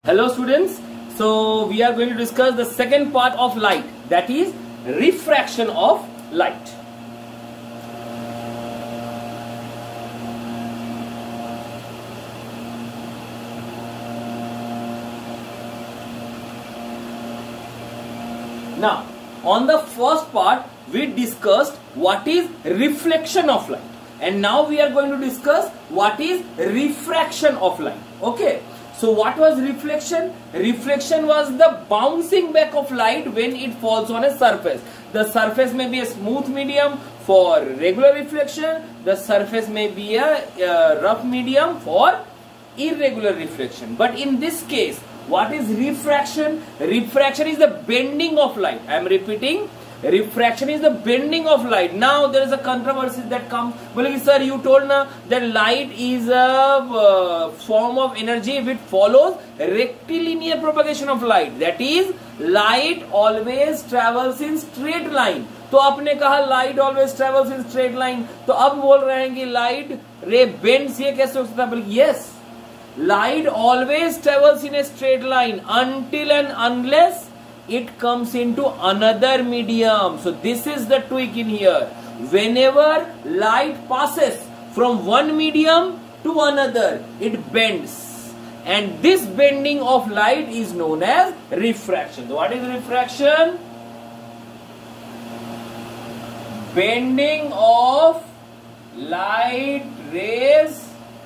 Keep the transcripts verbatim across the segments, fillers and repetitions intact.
Hello students, so we are going to discuss the second part of light, that is refraction of light. Now, on the first part we discussed what is reflection of light, and now we are going to discuss what is refraction of light. Okay. So what was reflection? Reflection was the bouncing back of light when it falls on a surface. The surface may be a smooth medium for regular reflection. The surface may be a, a rough medium for irregular reflection. But in this case, what is refraction? Refraction is the bending of light. I am repeating. Refraction is the bending of light. Now there is a controversy that comes. Well, sir, you told na that light is a uh, form of energy which follows rectilinear propagation of light. That is, light always travels in straight line. तो आपने कहा light always travels in straight line. तो अब बोल रहे हैं कि light ray bends. ये कैसे हो सकता है? Yes, light always travels in a straight line until and unless it comes into another medium. So this is the tweak in here. Whenever light passes from one medium to another, it bends, and this bending of light is known as refraction. So what is refraction? Bending of light rays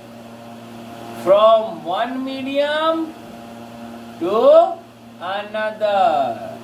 from one medium to another.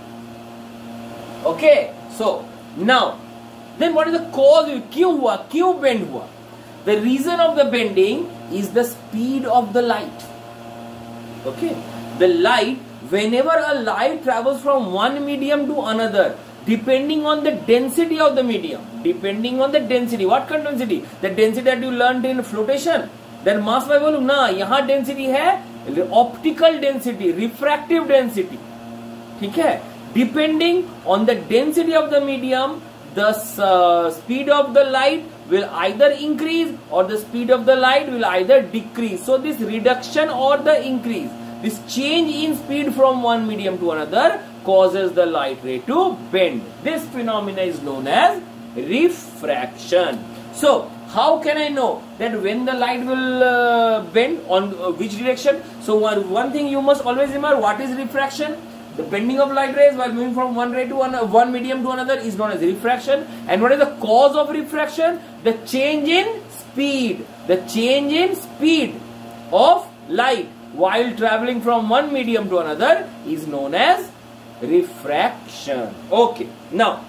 Okay, so now then what is the cause? क्यों हुआ? क्यों bend हुआ? The reason of the bending is the speed of the light. Okay, the light, whenever a light travels from one medium to another, depending on the density of the medium, depending on the density, what kind of density? The density that you learned in flotation, then mass by volume. ना यहाँ density है optical density, refractive density. ठीक है? Depending on the density of the medium, the uh, speed of the light will either increase or the speed of the light will either decrease. So this reduction or the increase, this change in speed from one medium to another causes the light ray to bend. This phenomena is known as refraction. So how can I know that when the light will uh, bend, on uh, which direction? So one, one thing you must always remember, what is refraction? The bending of light rays while moving from one ray to one, uh, one medium to another is known as refraction. And what is the cause of refraction? The change in speed. The change in speed of light while traveling from one medium to another is known as refraction. Okay. Now,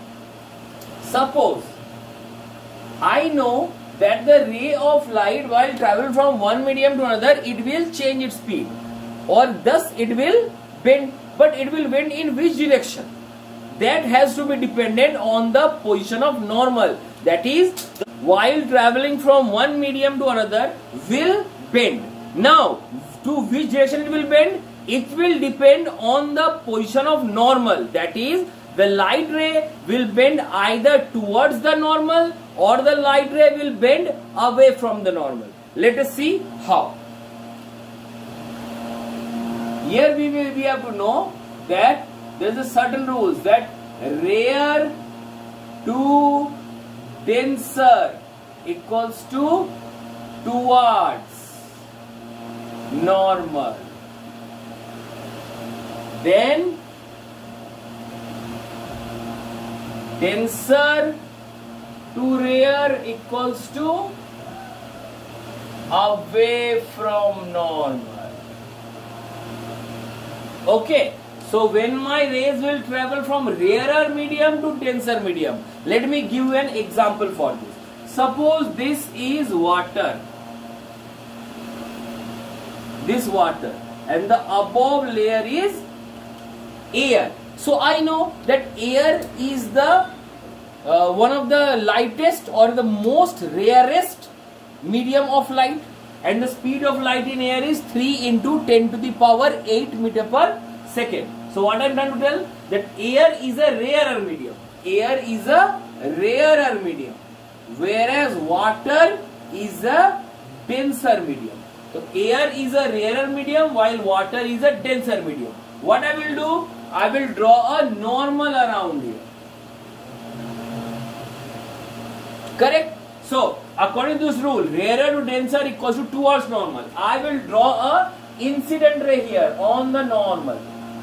suppose I know that the ray of light while travel from one medium to another, it will change its speed, or thus it will bend. But it will bend in which direction? That has to be dependent on the position of normal. That is, while traveling from one medium to another will bend. Now, to which direction it will bend? It will depend on the position of normal. That is, the light ray will bend either towards the normal or the light ray will bend away from the normal. Let us see how. Here we will we have to know that there is a certain rules, that rare to denser equals to towards normal. Then denser to rare equals to away from normal. Okay, so when my rays will travel from rarer medium to denser medium, let me give you an example for this. Suppose this is water, this water, and the above layer is air. So I know that air is the uh, one of the lightest or the most rarest medium of light, and the speed of light in air is three into ten to the power eight meter per second. So what I am trying to tell, that air is a rarer medium. Air is a rarer medium, whereas water is a denser medium. तो air is a rare medium while water is a denser medium. What I will do, I will draw a normal around here. Correct. So according to this rule, rarer to denser equals to towards normal. I will draw a incident ray here on the normal.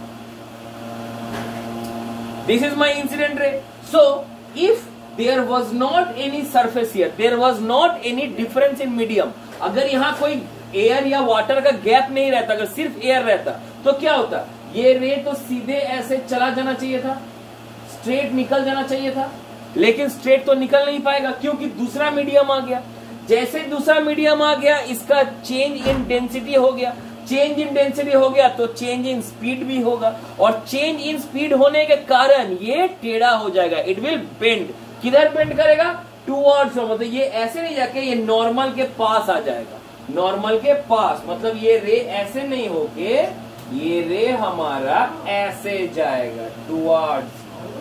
This is my incident ray. So if there was not any surface here, there was not any difference in medium. अगर यहाँ कोई air या water का gap नहीं रहता, अगर सिर्फ air रहता तो क्या होता, ये रे तो सीधे ऐसे चला जाना चाहिए था, स्ट्रेट निकल जाना चाहिए था. लेकिन स्ट्रेट तो निकल नहीं पाएगा क्योंकि दूसरा मीडियम आ गया. जैसे दूसरा मीडियम आ गया, इसका चेंज इन डेंसिटी हो गया. चेंज इन डेंसिटी हो गया तो चेंज इन स्पीड भी होगा, और चेंज इन स्पीड होने के कारण ये टेढ़ा हो जाएगा. It will bend. किधर बेंड करेगा, टूवर्ड्स. मतलब ये ऐसे नहीं जाके ये नॉर्मल के पास आ जाएगा. नॉर्मल के पास मतलब ये रे ऐसे नहीं होके ये रे हमारा ऐसे जाएगा, टूवर्ड्स.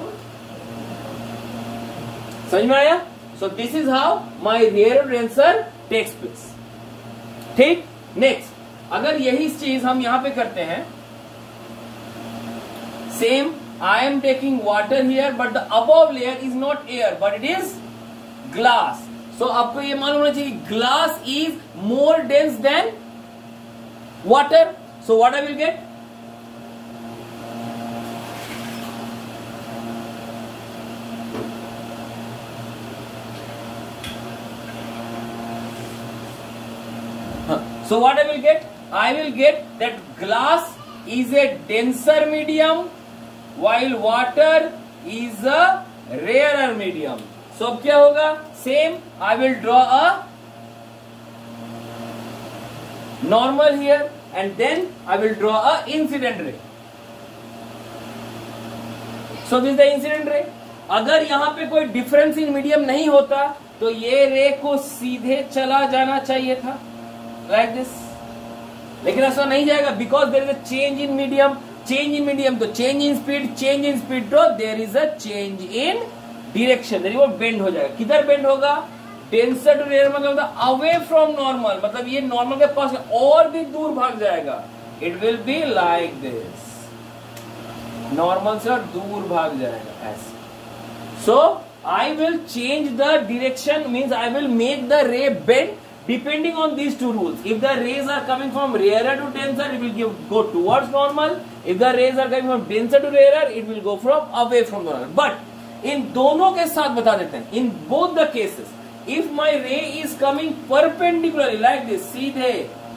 समझ में आया? So this is how my rare denser takes place. ठीक. नेक्स्ट, अगर यही चीज हम यहां पे करते हैं, same, I am taking water here but the above layer is not air but it is glass. सो आपको ये मालूम होना चाहिए glass is more dense than water. So what I will get, so what I will get, I will get that glass is a denser medium while water is a rarer medium. So अब क्या होगा, same, I will draw a normal here and then I will draw a incident ray. So this is the incident ray. अगर यहाँ पे कोई difference in medium नहीं होता तो ये रे को सीधे चला जाना चाहिए था, like this. लेकिन ऐसा नहीं जाएगा because there is a change in medium. Change in medium तो change in speed, change in speed तो there is a change in direction. वो बेंड हो जाएगा. किधर बेंड होगा, डेंसर टू रेयर मतलब अवे फ्रॉम नॉर्मल, मतलब ये नॉर्मल के पास और भी दूर भाग जाएगा. It will be like this, normal से और दूर भाग जाएगा ऐसे. So I will change the direction, means I will make the ray bend depending on these two rules. If the rays are coming from rarer to denser, it will give, go towards normal. If the rays are coming from denser to rarer, it will go from away from normal. But in दोनों के साथ बता देते हैं, in both the cases, if my ray is coming perpendicularly like this, सीधे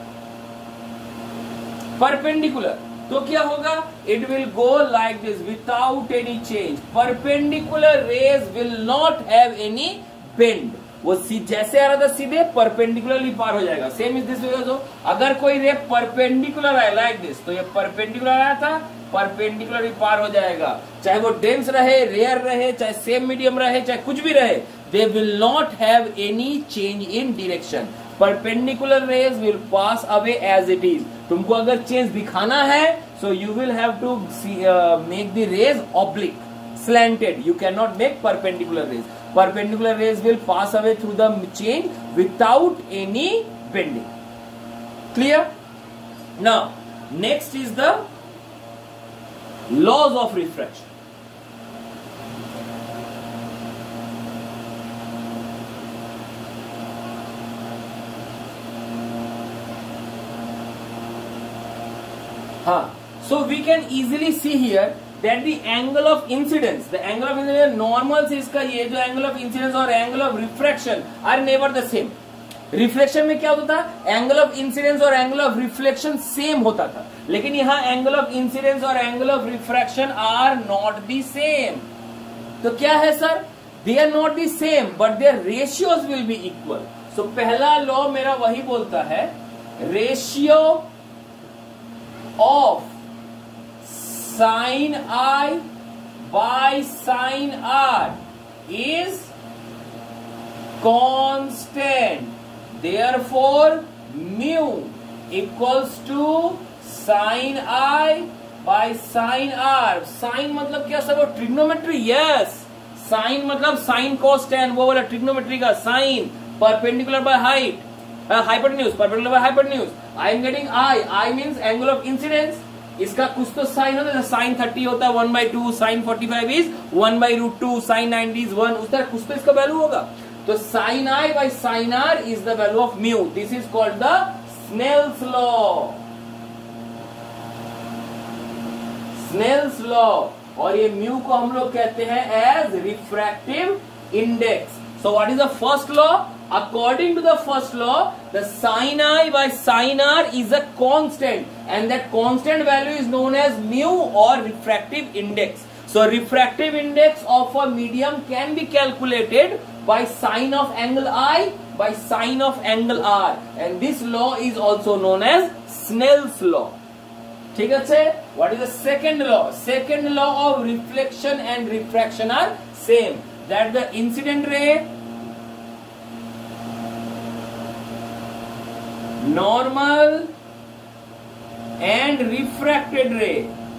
perpendicular, तो क्या होगा, it will go like this without any change. Perpendicular rays will not have any bend. वो जैसे आ रहा था सीधे परपेंडिकुलरली पार हो जाएगा. Same is this way. अगर कोई रे परपेंडिकुलर है लाइक दिस, तो ये परपेंडिकुलर आया था, परपेंडिकुलरली पार हो जाएगा. चाहे वो डेंस रहे, रेयर रहे, चाहे सेम मीडियम रहे, चाहे कुछ भी रहे, they will not have any change in direction. Perpendicular rays will pass away as it is. तुमको अगर चेंज दिखाना है, so you will have to make the rays oblique, slanted. You cannot make perpendicular rays. Perpendicular rays will pass away through the change without any bending. Clear? Now, next is the laws of refraction. Huh. So we can easily see here that the angle of incidence, the angle of incidence normal से इसका ये जो angle of incidence और angle of refraction are never the same. Reflection में क्या होता था, angle of incidence और एंगल ऑफ रिफ्लेक्शन सेम होता था, लेकिन यहाँ एंगल ऑफ इंसिडेंस और angle of refraction are not the same. तो क्या है sir, they are not the same but their ratios will be equal. So पहला लॉ मेरा वही बोलता है, ratio of sine i by sine r is constant. Therefore, mu equals to sin I by sin R. Sin मतलब क्या sir, वो trigonometry. Yes, sine मतलब sine cos tan, वो वाला ट्रिग्नोमेट्री का sine. Perpendicular by height, hypotenuse, perpendicular by hypotenuse. I am getting i, i means angle of incidence, इसका कुछ तो साइन होता है, साइन थर्टी होता है one by two, sine forty five is one by root two, sine ninety is one, उस तरह कुछ तो इसका वैल्यू होगा। तो sine i by sine r is the value of mu, this is called the Snell's law, Snell's law. और ये mu को हम लोग कहते हैं as refractive index. So what is the first law? According to the first law, the sin I by sin R is a constant, and that constant value is known as mu or refractive index. So refractive index of a medium can be calculated by sine of angle I by sine of angle R, and this law is also known as Snell's law. ठीक है? What is the second law? Second law of reflection and refraction are same. That the incident ray, normal and refracted ray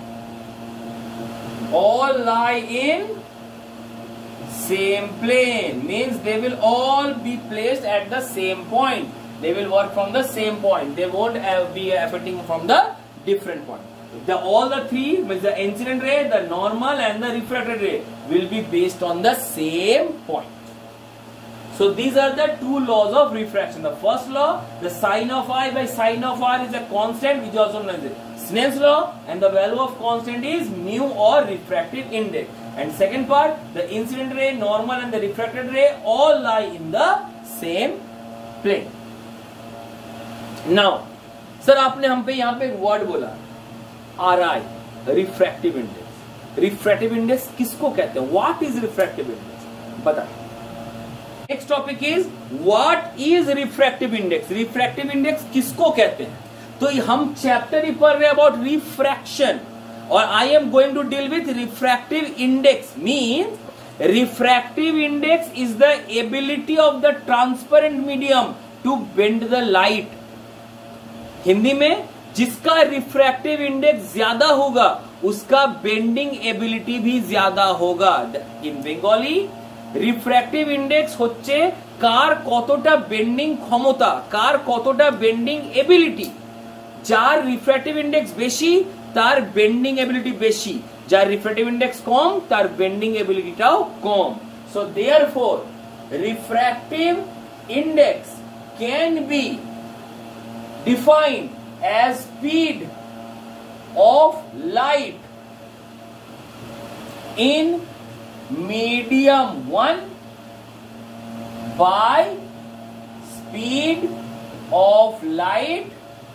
all lie in same plane, means they will all be placed at the same point, they will work from the same point, they won't be affecting from the different point. The all the three, means the incident ray, the normal and the refracted ray will be based on the same point. So these are the two laws of refraction. The first law, the sine of I by sine of R is a constant, which is also known as Snell's law, and the value of constant is mu or refractive index. And second part, the incident ray, normal and the refracted ray all lie in the same plane. Now, sir आपने हम पे यहाँ पे एक word बोला R I, refractive index. Refractive index किसको कहते हैं? What is refractive index? बता। Next topic is what is refractive index. Refractive index किसको कहते हैं? तो हम चैप्टर ही पढ़ रहे हैं अबाउट रिफ्रैक्शन, और I am going to deal with refractive index. Means refractive index is the ability of the transparent medium to bend the light. Hindi में जिसका रिफ्रैक्टिव इंडेक्स ज्यादा होगा उसका बेंडिंग एबिलिटी भी ज्यादा होगा। इन बेंगली রিফ্র্যাক্টিভ ইন্ডেক্স হচ্ছে কার কতটা বেন্ডিং ক্ষমতা, কার কতটা বেন্ডিং এবিলিটি। যার রিফ্র্যাক্টিভ ইন্ডেক্স বেশি তার বেন্ডিং এবিলিটি বেশি, যার রিফ্র্যাক্টিভ ইন্ডেক্স কম তার বেন্ডিং এবিলিটিটাও কম। So therefore refractive index can be defined as speed of light in medium one by speed of light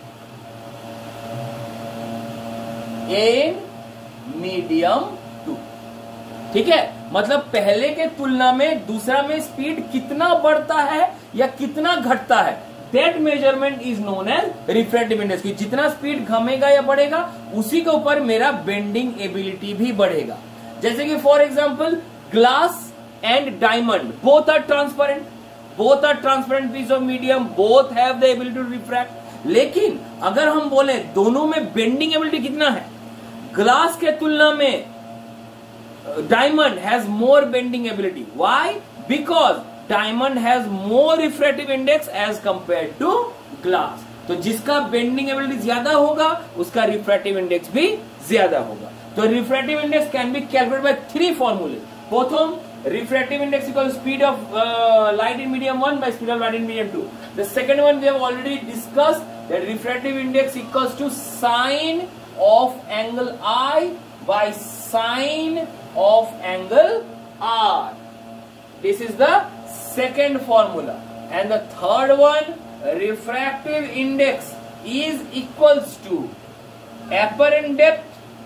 in medium two। ठीक है, मतलब पहले के तुलना में दूसरा में स्पीड कितना बढ़ता है या कितना घटता है, that measurement is known as refractive index. की जितना स्पीड घमेगा या बढ़ेगा उसी के ऊपर मेरा बेंडिंग एबिलिटी भी बढ़ेगा। जैसे कि for example glass and diamond both are transparent, both are transparent piece of medium, both have the ability to refract. लेकिन अगर हम बोले दोनों में बेंडिंग एबिलिटी कितना है, ग्लास के तुलना में diamond has more bending ability. Why? Because diamond has more refractive index as compare to glass. तो जिसका बेंडिंग एबिलिटी ज्यादा होगा उसका रिफ्रैक्टिव इंडेक्स भी ज्यादा होगा। तो refractive index can be calculated by three फॉर्मूले। प्रथम, refractive index equals speed of uh, light in medium one by speed of light in medium two. The second one we have already discussed, that refractive index equals to sine of angle I by sine of angle R. This is the second formula. And the third one, refractive index is equals to apparent depth,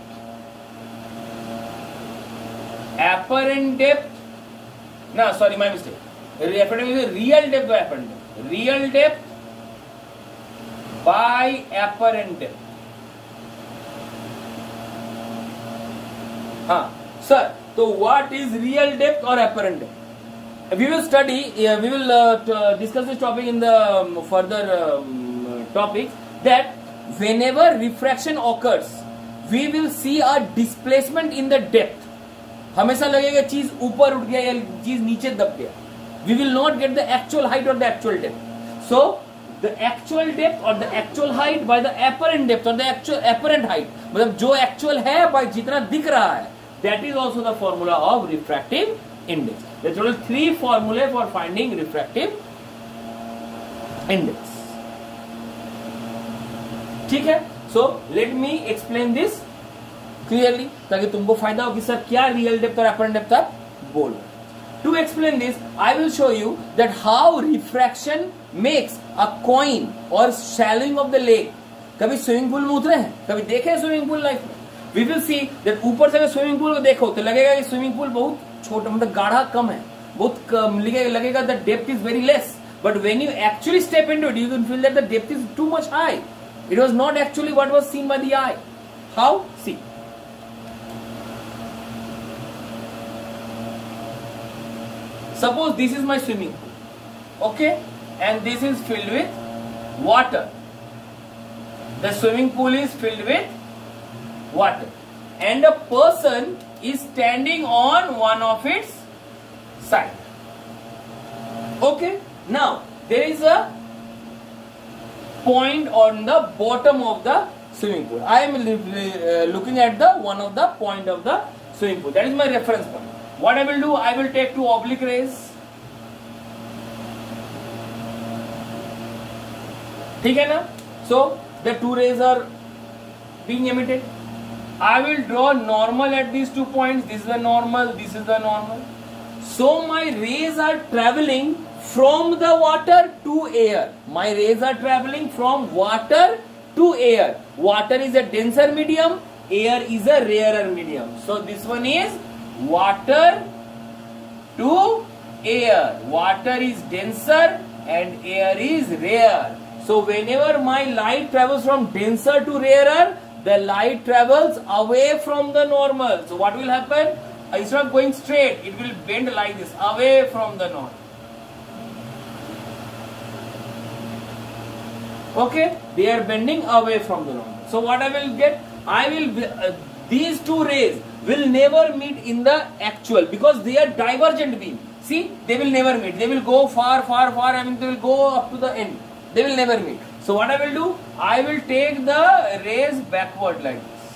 apparent depth, no sorry my mistake, refractive is real depth by apparent depth, real depth by apparent depth. हाँ sir, so what is real depth or apparent depth? We will study, uh, we will uh, discuss this topic in the um, further um, topics, that whenever refraction occurs we will see a displacement in the depth. हमेशा लगेगा चीज ऊपर उठ गया या चीज नीचे दब गया। We will not get the actual height और the actual depth. So the actual depth or the actual height by the apparent depth or the actual apparent height. मतलब जो actual है by जितना दिख रहा है, that is also the formula of refractive index. There are total three formulae for finding refractive index. ठीक है? So let me explain this clearly ताकि तुमको फायदा हो कि सर क्या real depth और apparent depth आप बोल रहे. To explain this, I will show you that how refraction makes a coin or shallowing of the lake. कभी स्विमिंग पूल में उतरे हैं? कभी देखे हैं स्विमिंग पूल लाइफ में? We will see that ऊपर से अगर स्विमिंग पूल को देखो तो लगेगा कि स्विमिंग पूल बहुत छोटा, मतलब गाढ़ा कम है, बहुत कम लगेगा, the depth is very less. But when you actually step into it, you can feel that the depth is too much high. It was not actually what was seen by the eye. How? See. Suppose this is my swimming pool, okay, and this is filled with water. The swimming pool is filled with water, and a person is standing on one of its side. Okay, now there is a point on the bottom of the swimming pool. I am uh, looking at the one of the point of the swimming pool. That is my reference point. What I will do, I will take two oblique rays. ठीक है ना? So the two rays are being emitted. I will draw normal at these two points. This is the normal, this is the normal. So my rays are traveling from the water to air. My rays are traveling from water to air. Water is a denser medium, air is a rarer medium. So this one is water to air. Water is denser and air is rare. So whenever my light travels from denser to rarer, the light travels away from the normal. So what will happen? Instead of going straight, it will bend like this, away from the normal. Okay, they are bending away from the normal. So what I will get? I will uh, these two rays will never meet in the actual because they are divergent beam. See, they will never meet. They will go far, far, far. I mean, they will go up to the end. They will never meet. So what I will do? I will take the rays backward like this,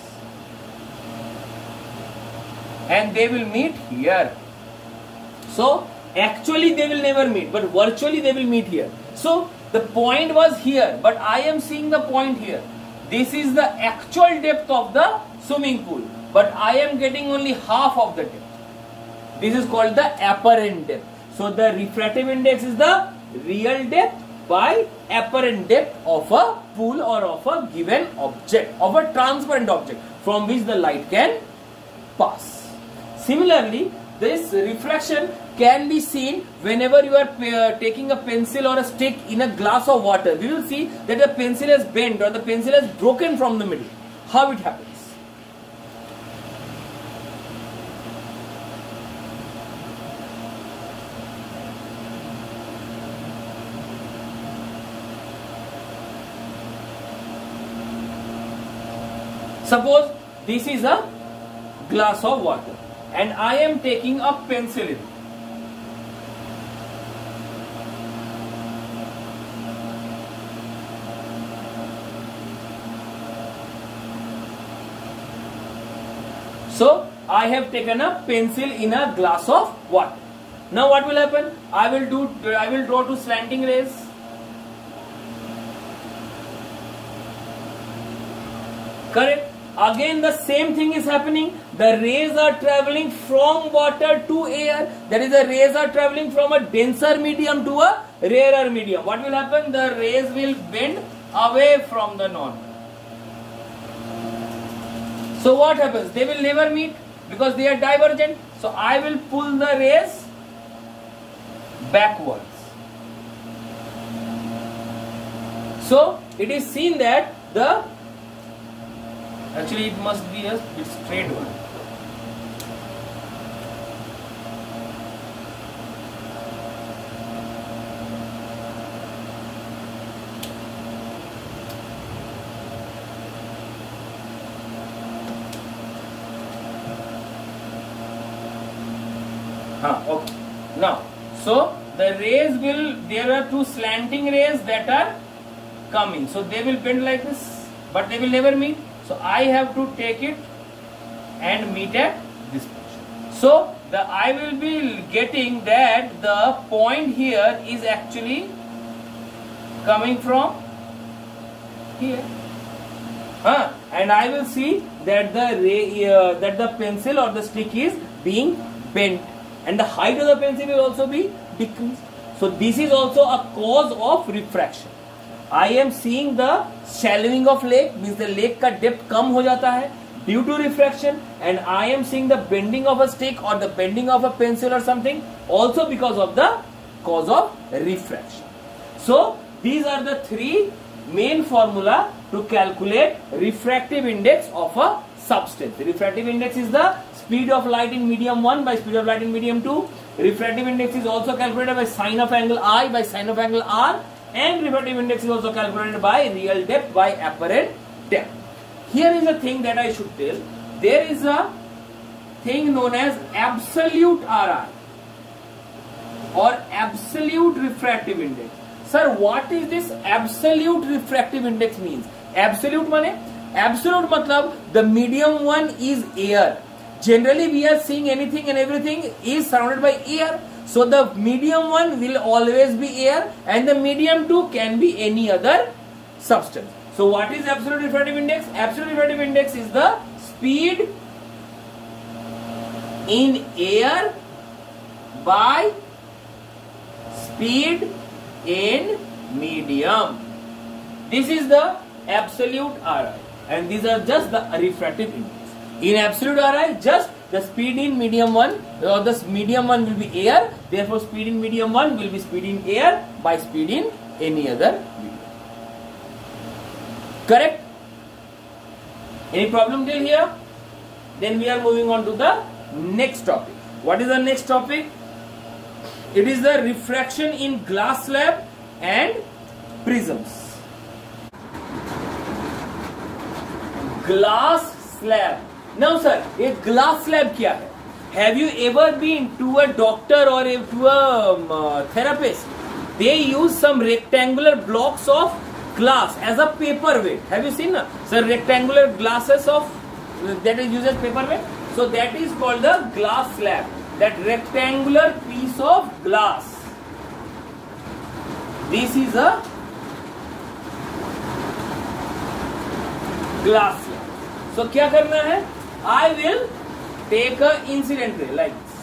and they will meet here. So actually they will never meet, but virtually they will meet here. So the point was here, but I am seeing the point here. This is the actual depth of the swimming pool, but I am getting only half of the depth. This is called the apparent depth. So the refractive index is the real depth by apparent depth of a pool or of a given object, of a transparent object from which the light can pass. Similarly, this refraction can be seen whenever you are uh, taking a pencil or a stick in a glass of water. We will see that the pencil has bent or the pencil has broken from the middle. How it happens? Suppose this is a glass of water and I am taking a pencil in it. So I have taken a pencil in a glass of water. Now what will happen? I will do I will draw two slanting rays. Correct? Again the same thing is happening. The rays are traveling from water to air. That is, the rays are traveling from a denser medium to a rarer medium. What will happen? The rays will bend away from the normal. So what happens? They will never meet because they are divergent. So I will pull the rays backwards. So it is seen that the actually it must be a bit straight one. Ah, okay. Now, so the rays will, there are two slanting rays that are coming. So they will bend like this, but they will never meet. So I have to take it and meet at this position. So the I will be getting that the point here is actually coming from here. Huh? And I will see that the ray, uh, that the pencil or the stick is being bent, and the height of the pencil will also be decreased. So this is also a cause of refraction. I am seeing the shallowing of lake, means the lake का depth कम हो जाता है due to refraction, and I am seeing the bending of a stick or the bending of a pencil or something also because of the cause of refraction. So these are the three main formula to calculate refractive index of a substance. The refractive index is the speed of light in medium one by speed of light in medium two. Refractive index is also calculated by sine of angle I by sine of angle R, and refractive index is also calculated by real depth by apparent depth. Here is a thing that I should tell. There is a thing known as absolute R I or absolute refractive index. Sir, what is this absolute refractive index means? Absolute mane? Absolute matlab the medium one is air. Generally we are seeing anything and everything is surrounded by air. So the medium one will always be air, and the medium two can be any other substance. So what is absolute refractive index? Absolute refractive index is the speed in air by speed in medium. This is the absolute R I, and these are just the refractive index. In absolute R I, just the speed in medium one, or the medium one will be air, therefore speed in medium one will be speed in air by speed in any other medium. Correct? Any problem till here? Then we are moving on to the next topic. What is the next topic? It is the refraction in glass slab and prisms. Glass slab. Now sir, a glass slab क्या है? Have you ever been to a doctor or a, to a um, uh, therapist? They use some rectangular blocks of glass as a paperweight. Have you seen? Uh, sir, rectangular glasses of uh, that is used as paperweight. So that is called the glass slab. That rectangular piece of glass. This is a glass slab. So क्या करना है? I will take a incident ray like this.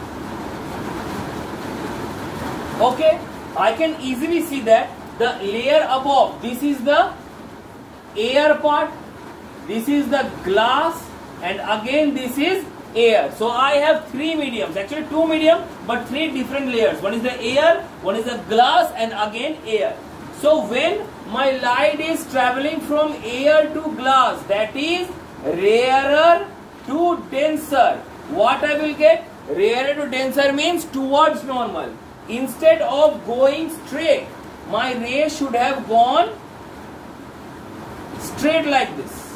Okay, I can easily see that the layer above, this is the air part, this is the glass, and again this is air. So I have three mediums, actually two medium, but three different layers. One is the air, one is the glass, and again air. So when my light is traveling from air to glass, that is rarer to denser, what I will get? Rarer to denser means towards normal. Instead of going straight, my ray should have gone straight like this.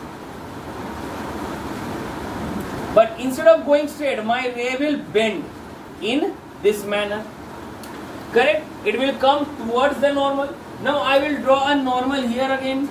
But instead of going straight, my ray will bend in this manner. Correct? It will come towards the normal. Now I will draw a normal here again.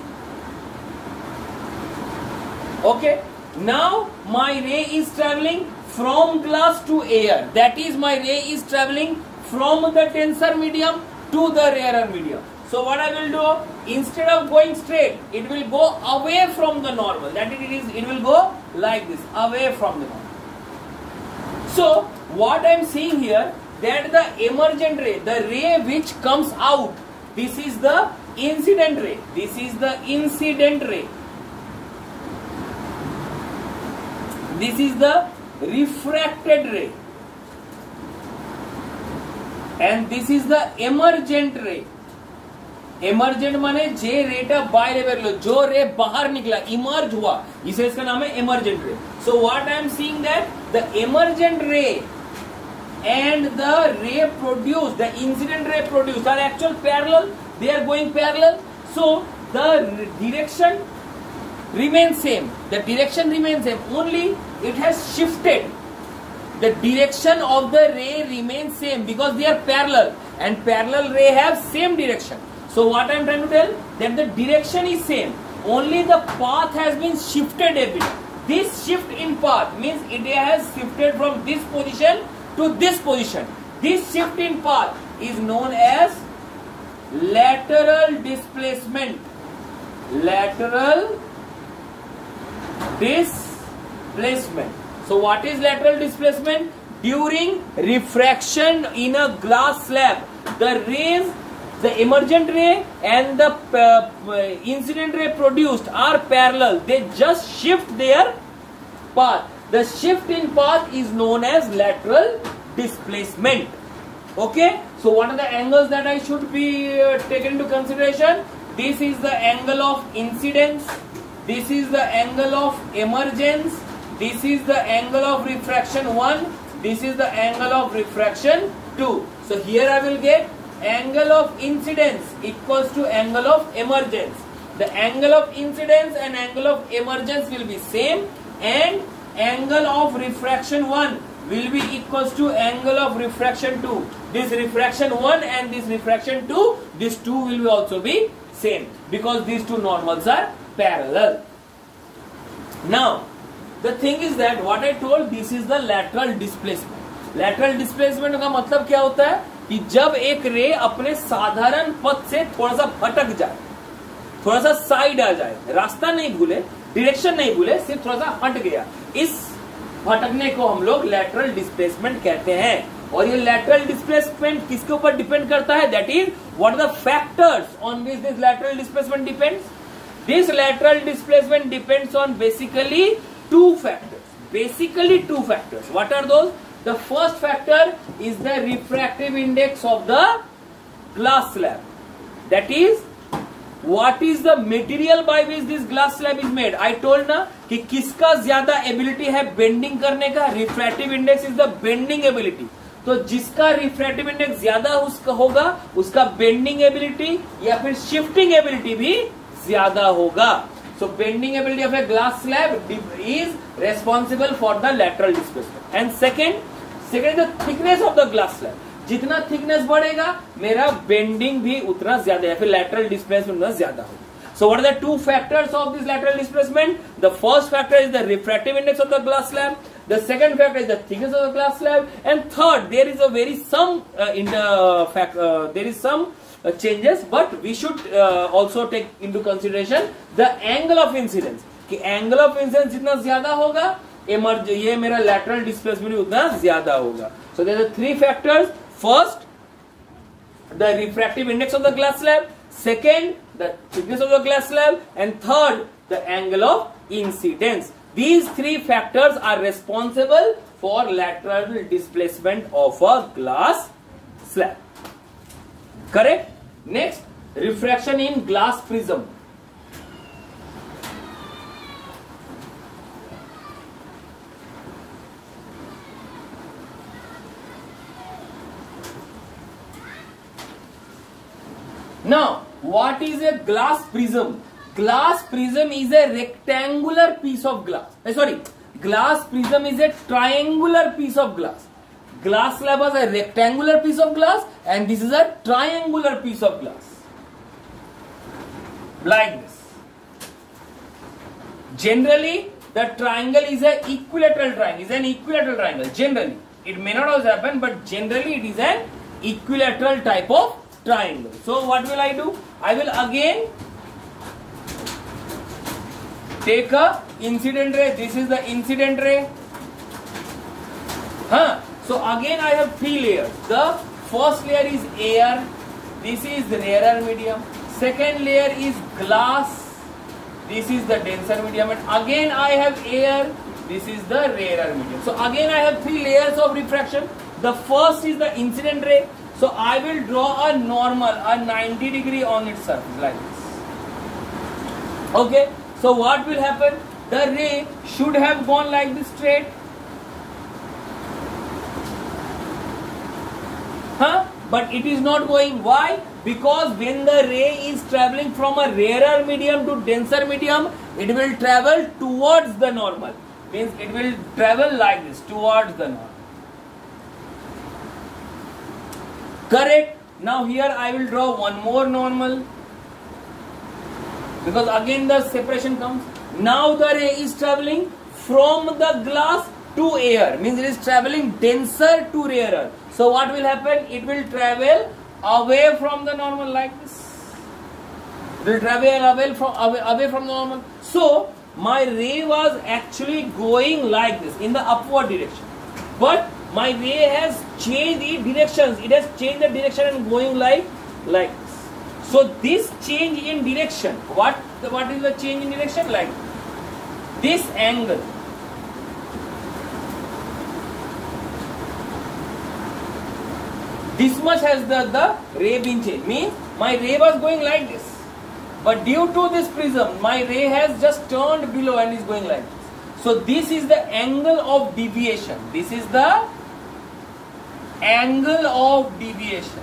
Okay. Now my ray is traveling from glass to air. That is, my ray is traveling from the denser medium to the rarer medium. So what I will do, instead of going straight, it will go away from the normal. That it is, it will go like this, away from the normal. So what I am seeing here, that the emergent ray, the ray which comes out, this is the incident ray. This is the incident ray. This is the refracted ray. And this is the emergent ray. Emergent माने जे रेटा बाहर बेरलो, जो रे बाहर निकला, emerge हुआ, इसे इसका नाम है emergent ray. So what I am seeing that the emergent ray and the ray produced, the incident ray produced are actual parallel. They are going parallel. So the direction remains same. The direction remains same. Only it has shifted. The direction of the ray remains same because they are parallel, and parallel ray have same direction. So what I am trying to tell, that the direction is same, only the path has been shifted a bit. This shift in path means it has shifted from this position to this position. This shift in path is known as lateral displacement. Lateral displacement. So what is lateral displacement? During refraction in a glass slab, the rays, the emergent ray and the uh, incident ray produced are parallel. They just shift their path. The shift in path is known as lateral displacement. Okay. So what are the angles that I should be uh, taken into consideration? This is the angle of incidence. This is the angle of emergence. This is the angle of refraction one. This is the angle of refraction two. So here I will get angle of incidence equals to angle of emergence. The angle of incidence and angle of emergence will be same, and angle of refraction one will be equals to angle of refraction two. This refraction one and this refraction two, these two will also be same because these two normals are parallel. Now the thing is that what I told, this is the lateral displacement. Lateral displacement का मतलब क्या होता है कि जब एक रे अपने साधारण पथ से थोड़ा सा भटक जाए, थोड़ा सा साइड आ जाए, रास्ता नहीं भूले, डायरेक्शन नहीं भूले, सिर्फ थोड़ा सा हट गया, इस भटकने को हम लोग लैटरल डिस्प्लेसमेंट कहते हैं। और ये लैटरल डिस्प्लेसमेंट किसके ऊपर डिपेंड करता है? That is what are the factors on which this lateral displacement depends. This lateral displacement depends on basically two factors. Basically two factors. What are those? The first factor is the refractive index of the glass slab. That is, what is the material by which this glass slab is made? I told ना कि किसका ज्यादा ability है bending करने का? Refractive index is the bending ability. तो जिसका refractive index ज्यादा उसका होगा, उसका bending ability या फिर shifting ability भी ज्यादा होगा. So bending ability of a glass slab is responsible for the lateral displacement. And second, second is the thickness of the glass slab. जितना thickness बढ़ेगा, मेरा bending भी उतना ज्यादा या फिर lateral displacement उतना ज्यादा होगा. So what are the two factors of this lateral displacement? The first factor is the refractive index of the glass slab. The second factor is the thickness of the glass slab. And third, there is a very some uh, in the fact uh, there is some Uh, changes, but we should uh, also take into consideration the angle of incidence. कि angle of incidence जितना ज्यादा होगा, emerge ये मेरा lateral displacement भी उतना ज्यादा होगा. So there are three factors. First, the refractive index of the glass slab. Second, the thickness of the glass slab, and third, the angle of incidence. These three factors are responsible for lateral displacement of a glass slab. Correct? Next, refraction in glass prism. Now, what is a glass prism? Glass prism is a rectangular piece of glass. Uh, sorry, glass prism is a triangular piece of glass. Glass slab is a rectangular piece of glass and this is a triangular piece of glass. Like this. Generally, the triangle is an equilateral triangle. Is an equilateral triangle. Generally, it may not always happen, but generally it is an equilateral type of triangle. So what will I do? I will again take a incident ray. This is the incident ray. Huh? So again I have three layers. The first layer is air. This is the rarer medium. Second layer is glass. This is the denser medium. And again I have air. This is the rarer medium. So again I have three layers of refraction. The first is the incident ray. So I will draw a normal, a ninety degree on its surface like this. Okay. So what will happen? The ray should have gone like this straight. Huh? But it is not going. Why? Because when the ray is traveling from a rarer medium to denser medium, it will travel towards the normal. Means it will travel like this, towards the normal. Correct? Now here I will draw one more normal, because again the separation comes. Now the ray is traveling from the glass to air, means it is traveling denser to rarer. So what will happen? It will travel away from the normal like this. It will travel away from away, away from the normal. So my ray was actually going like this in the upward direction, but my ray has changed its directions. It has changed the direction and going like like this. So this change in direction, what what is the change in direction? Like this angle. This much has the, the ray been changed. Means my ray was going like this, but due to this prism, my ray has just turned below and is going like this. So this is the angle of deviation. This is the angle of deviation.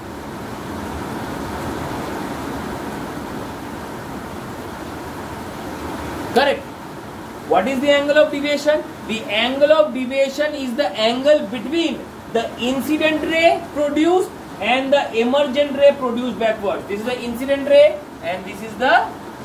Correct. What is the angle of deviation? The angle of deviation is the angle between the incident ray produced and the emergent ray produced backwards. This is the incident ray and this is the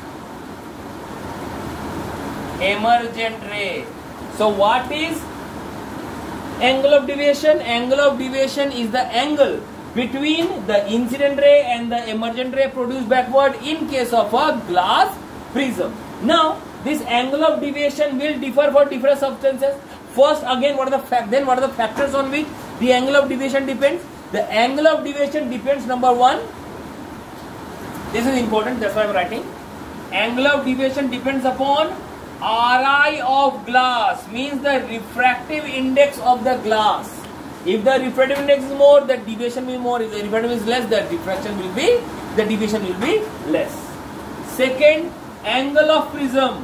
emergent ray. So what is angle of deviation? Angle of deviation is the angle between the incident ray and the emergent ray produced backward in case of a glass prism. Now this angle of deviation will differ for different substances. First, again, what are the fact? Then what are the factors on which the angle of deviation depends? The angle of deviation depends, number one. This is important. That's why I am writing. Angle of deviation depends upon R I of glass, means the refractive index of the glass. If the refractive index is more, the deviation will be more. If the refractive is less, the diffraction will be, the deviation will be less. Second, angle of prism.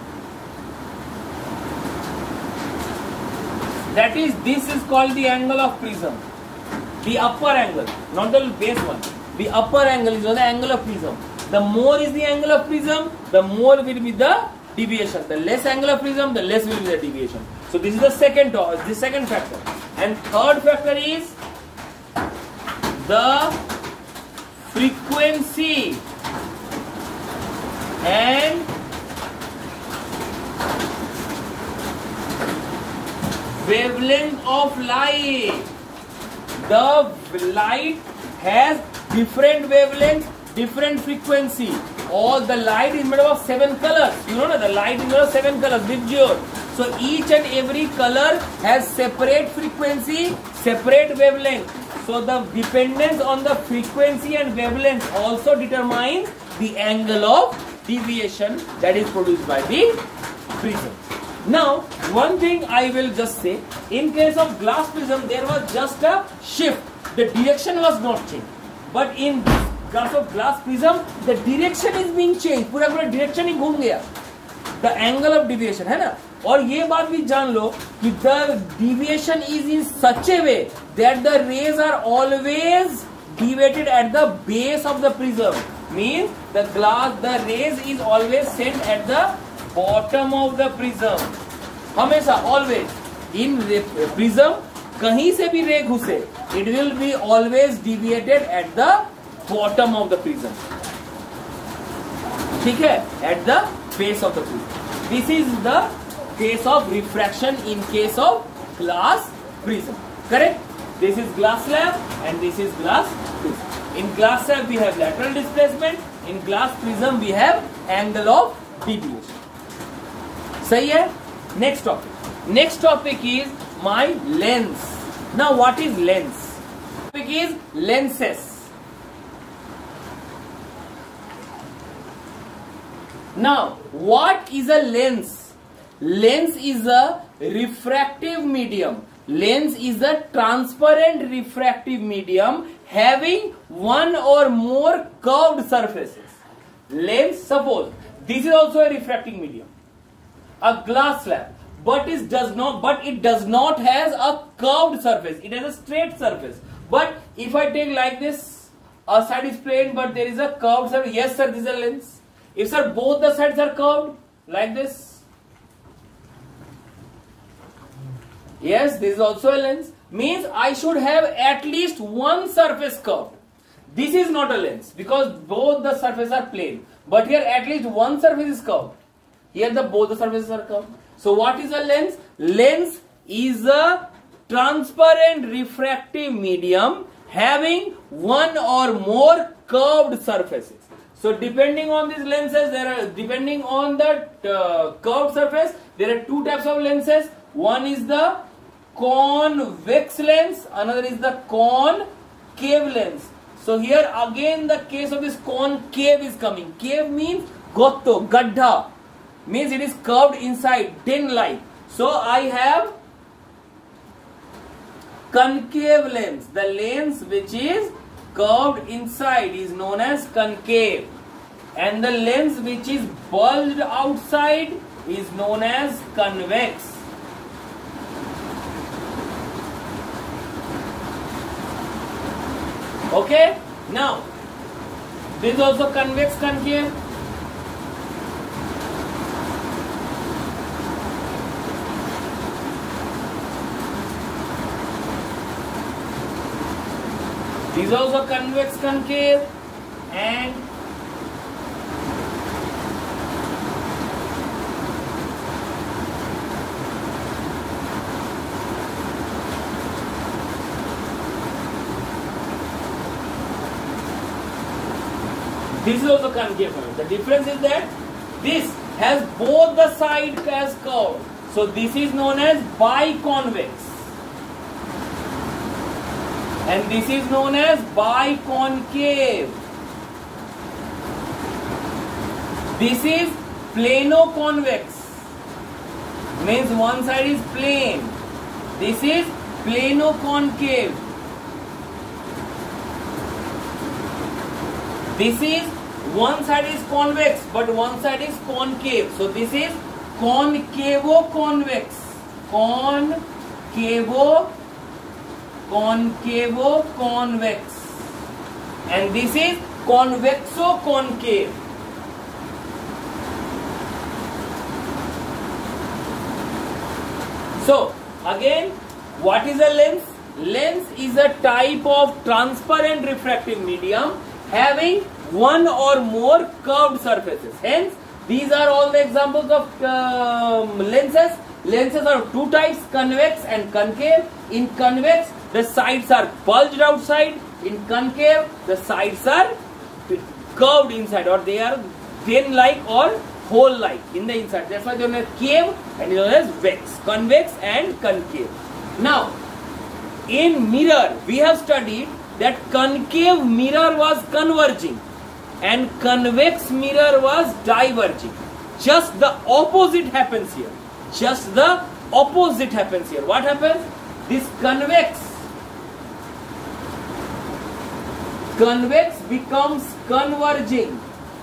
That is, this is called the angle of prism. The upper angle, not the base one. The upper angle is the angle of prism. The more is the angle of prism, the more will be the deviation. The less angle of prism, the less will be the deviation. So this is the second, the second factor. And third factor is the frequency and wavelength of light. The light has different wavelength, different frequency. All the light is made up of seven colors. You know, the light is made of seven colors, Vibgyor. So each and every color has separate frequency, separate wavelength. So the dependence on the frequency and wavelength also determines the angle of deviation that is produced by the prism. Now, one thing I will just say, in case of glass prism, there was just a shift. The direction was not changed. But in glass of glass prism, the direction is being changed. पूरा पूरा direction ही घूम गया. The angle of deviation, है ना? और ये बात भी जान लो कि the deviation is in such a way that the rays are always deviated at the base of the prism. Means the glass, the rays is always sent at the bottom of the prism. हमेशा always in prism कहीं से भी ray घुसे, it will be always deviated at the bottom of the prism. ठीक है? At the base of the prism. This is the case of refraction in case of glass prism. Correct? This is glass slab and this is glass prism. In glass slab we have lateral displacement. In glass prism we have angle of deviation. सही है? Next topic. Next topic is my lens. Now what is lens? Topic is lenses. Now what is a lens? Lens is a refractive medium. Lens is a transparent refractive medium having one or more curved surfaces. Lens, suppose this is also a refracting medium, a glass slab, but it does not but it does not has a curved surface. It has a straight surface. But if I take like this, a side is plane but there is a curved surface. Yes sir, this is a lens. If sir both the sides are curved like this, yes, this is also a lens. Means I should have at least one surface curved. this is not a lens because both the surfaces are plane. But here at least one surface is curved. Here the both the surfaces are curved. So what is a lens? Lens is a transparent refractive medium having one or more curved surfaces. So depending on these lenses, there are depending on the uh, curved surface, there are two types of lenses. One is the convex lens, another is the concave lens. So here again the case of this concave is coming. Cave means gotto, gaddha, means it is curved inside, den like. So I have concave lens. The lens which is curved inside is known as concave, and the lens which is bulged outside is known as convex. Okay, now this is also convex, concave. This is also convex, concave, and this is also concave. The difference is that this has both the sides as curved. So this is known as biconvex. And this is known as biconcave. This is plano-convex. Means one side is plane. This is plano-concave. This is one side is convex but one side is concave. So this is concavo-convex. Concavo concavo-convex, and this is convexo-concave. So again, what is a lens? Lens is a type of transparent refractive medium having one or more curved surfaces. Hence, these are all the examples of um, lenses. Lenses are of two types, convex and concave. In convex, the sides are bulged outside. In concave, the sides are curved inside, or they are vein-like or hole-like in the inside. That's why they are known as cave and known as vex. Convex and concave. Now, in mirror, we have studied that concave mirror was converging and convex mirror was diverging. Just the opposite happens here. Just the opposite happens here. What happens? This convex convex becomes converging,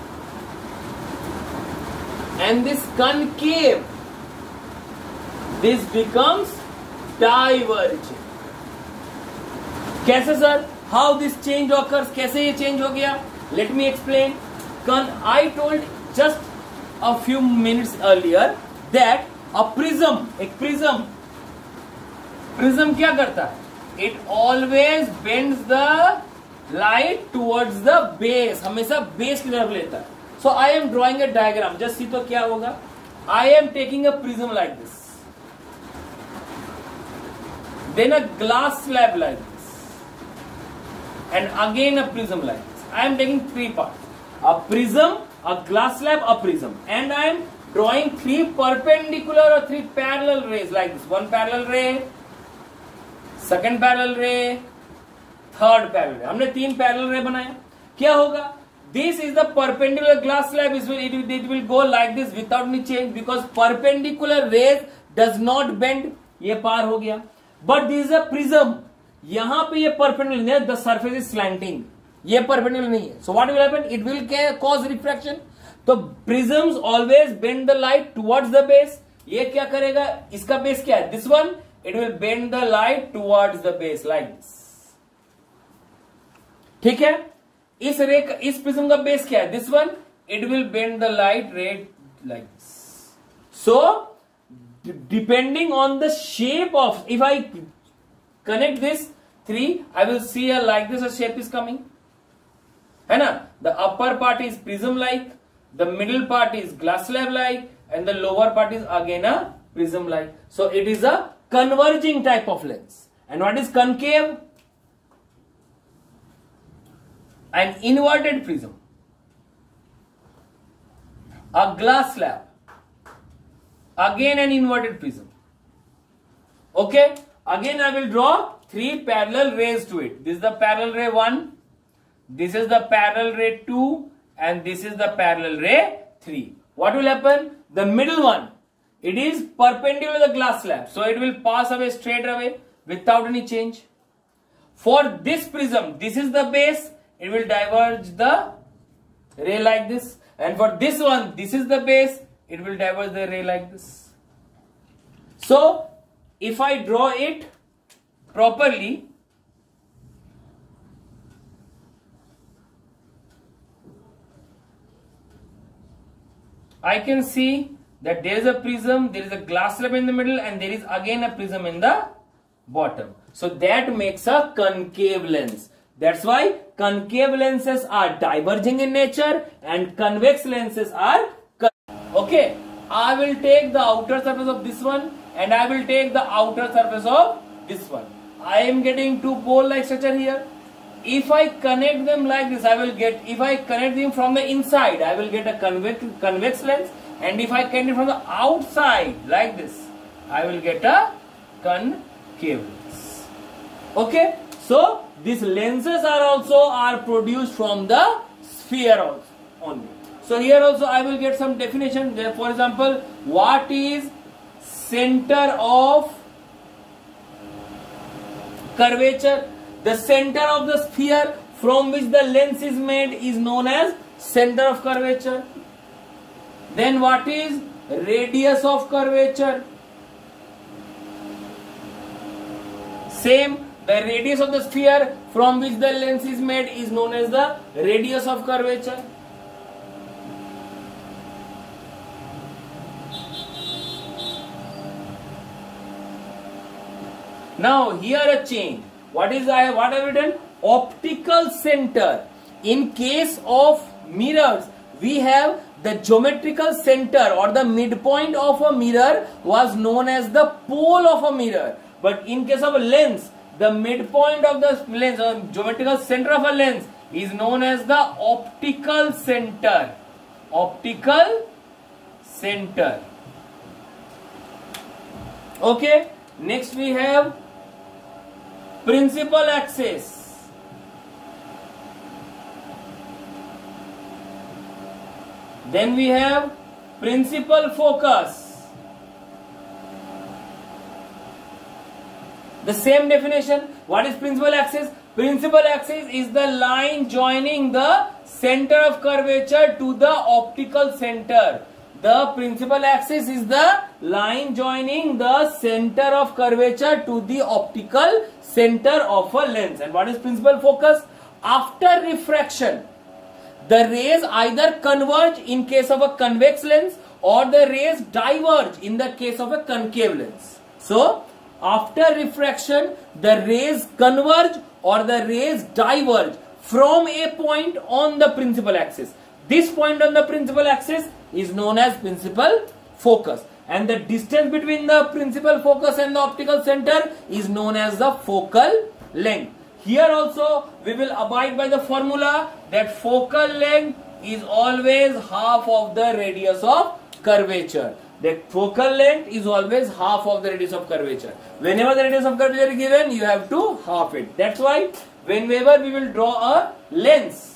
and this concave, this becomes diverging. कैसे sir? How this change occurs? कैसे ये change हो गया? Let me explain. I told just a few minutes earlier that a prism, एक prism, prism क्या करता है? It always bends the light towards the base. हमेशा base की तरफ लेता है. So I am drawing a diagram. Just see तो क्या होगा? I am taking a prism like this. Then a glass slab like this. And again a prism like this. I am taking three parts. A prism, a glass slab, a prism. And I am drawing three perpendicular or three parallel rays like this. One parallel ray, second parallel ray, third parallel ray. हमने तीन parallel ray बनाया. क्या होगा? This is the perpendicular glass slab. It will, it, it will go like this without any change because perpendicular rays does not bend. ये पार हो गया. But this is a prism. यहाँ पे ये perpendicular नहीं है. The surface is slanting. ये perpendicular नहीं है. So what will happen? It will cause refraction. तो prisms always bend the light towards the base. ये क्या करेगा? इसका base क्या है? This one. It will bend the light towards the base like this. ठीक है? इस रे इस prism का base क्या है? This one. It will bend the light ray like this. So depending on the shape of, if I connect this three, I will see a like this a shape is coming. है ना. The upper part is prism like, the middle part is glass slab like, and the lower part is again a prism like. So it is a converging type of lens. And what is concave? An inverted prism, a glass slab, again an inverted prism. Okay, again I will draw three parallel rays to it. This is the parallel ray one, this is the parallel ray two, and this is the parallel ray three. What will happen? The middle one, it is perpendicular to the glass slab, so it will pass away straight away without any change. For this prism, this is the base, it will diverge the ray like this, and for this one, this is the base, it will diverge the ray like this. So if I draw it properly, I can see that there is a prism, there is a glass slab in the middle, and there is again a prism in the bottom. So that makes a concave lens. That's why concave lenses are diverging in nature and convex lenses are okay. I will take the outer surface of this one and I will take the outer surface of this one. I am getting two pole like structure here. If I connect them like this, I will get, if I connect them from the inside, I will get a convex, convex lens, and if I connect it from the outside like this, I will get a concave lens. Okay. So these lenses are also are produced from the sphere also only. So here also I will get some definition. For example, what is center of curvature? The center of the sphere from which the lens is made is known as center of curvature. Then what is radius of curvature? Same. The radius of the sphere from which the lens is made is known as the radius of curvature. Now here a change. What is I what have we done? Optical center. In case of mirrors, we have the geometrical center or the midpoint of a mirror was known as the pole of a mirror. But in case of a lens, the midpoint of the lens or geometrical center of a lens is known as the optical center. Optical center. Okay. Next we have principal axis. Then we have principal focus. The same definition. What is principal axis? Principal axis is the line joining the center of curvature to the optical center. The principal axis is the line joining the center of curvature to the optical center of a lens. And what is principal focus? After refraction, the rays either converge in case of a convex lens or the rays diverge in the case of a concave lens. So, after refraction, the rays converge or the rays diverge from a point on the principal axis. This point on the principal axis is known as principal focus, and the distance between the principal focus and the optical center is known as the focal length. Here also we will abide by the formula that focal length is always half of the radius of curvature. That focal length is always half of the radius of curvature. Whenever the radius of curvature is given, you have to half it. That's why whenever we will draw a lens,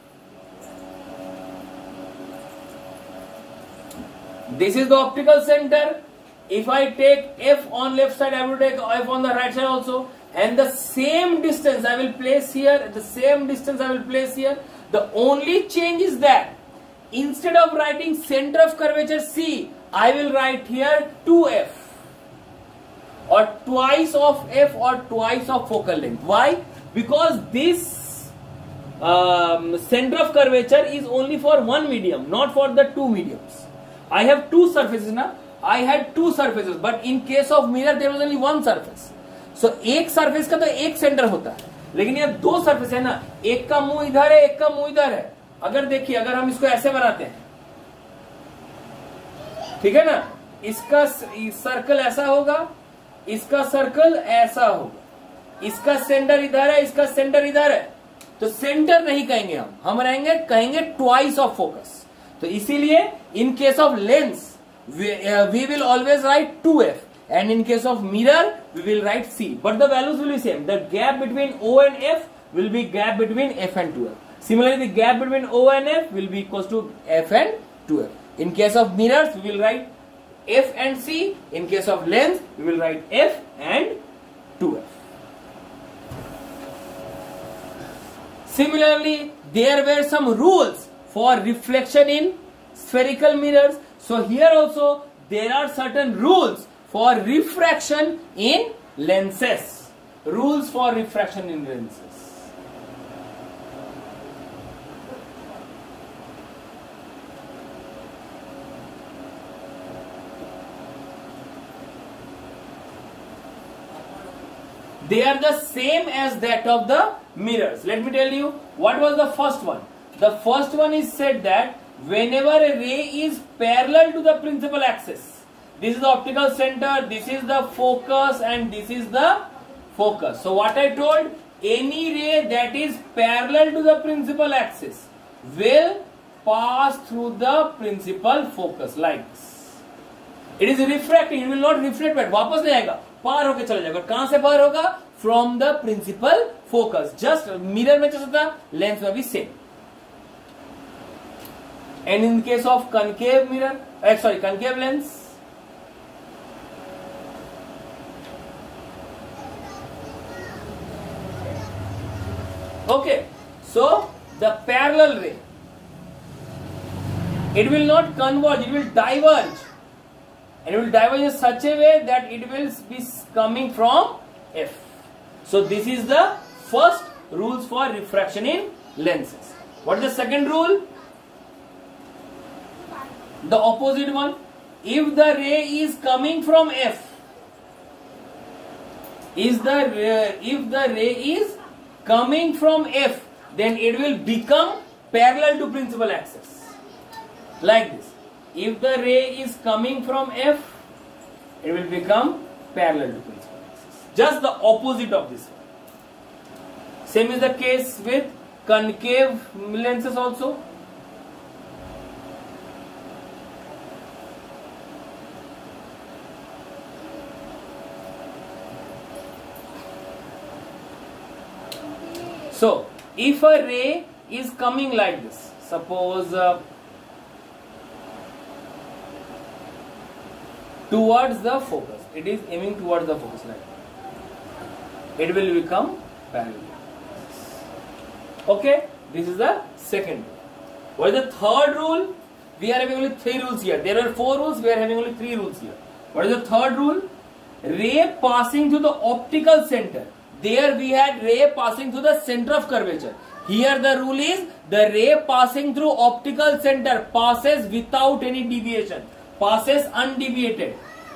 this is the optical center. If I take F on left side, I will take F on the right side also. And the same distance I will place here, the same distance I will place here. The only change is that instead of writing center of curvature C, I will write here two F or twice of F or twice of focal length. Why? Because this um, center of curvature is only for one medium, not for the two mediums. I have two surfaces now. I had two surfaces, but in case of mirror there was only one surface. So एक surface का तो एक center होता है. लेकिन ये दो surface है ना, एक का मुंह इधर है, एक का मुंह इधर है। अगर देखिए, अगर हम इसको ऐसे बनाते हैं, ठीक है ना, इसका सर्कल ऐसा होगा, इसका सर्कल ऐसा होगा, इसका सेंटर इधर है, इसका सेंटर इधर है, तो सेंटर नहीं कहेंगे हम हम रहेंगे कहेंगे ट्वाइस ऑफ फोकस। तो इसीलिए in case of lens we will always write two F, and in case of mirror we will write C, but the values will be same. The gap between O and F will be gap between F and two F. Similarly, the gap between O and F will be equals to F and two F. In case of mirrors we will write F and C. In case of lens we will write F and two F. Similarly, there were some rules for reflection in spherical mirrors. So here also there are certain rules for refraction in lenses. Rules for refraction in lenses. They are the same as that of the mirrors. Let me tell you what was the first one. The first one is said that whenever a ray is parallel to the principal axis, this is the optical center, this is the focus, and this is the focus. So what I told, any ray that is parallel to the principal axis will pass through the principal focus like this. It is refracting, it will not reflect back, वापस नहीं आएगा, पार होके चला जाएगा। कहां से पार होगा? From the principal focus. Just mirror में जैसा था, lens में भी same. And in case of concave mirror, uh, sorry, concave lens, okay, so the parallel ray, it will not converge, it will diverge, and it will diverge in such a way that it will be coming from F. So this is the first rules for refraction in lenses. What is the second rule? The opposite one. If the ray is coming from F, is the if the ray is coming from F, then it will become parallel to principal axis like this. If the ray is coming from F, it will become parallel to principal axis. Just the opposite of this one. Same is the case with concave lenses also. So, if a ray is coming like this, suppose uh, towards the focus, it is aiming towards the focus like that, it will become parallel. Okay, this is the second rule. What is the third rule? We are having only three rules here. There are four rules, we are having only three rules here. What is the third rule? Ray passing through the optical center. There we had ray passing through the center of curvature. Here the rule is the ray passing through optical center passes without any deviation, passes undeviated.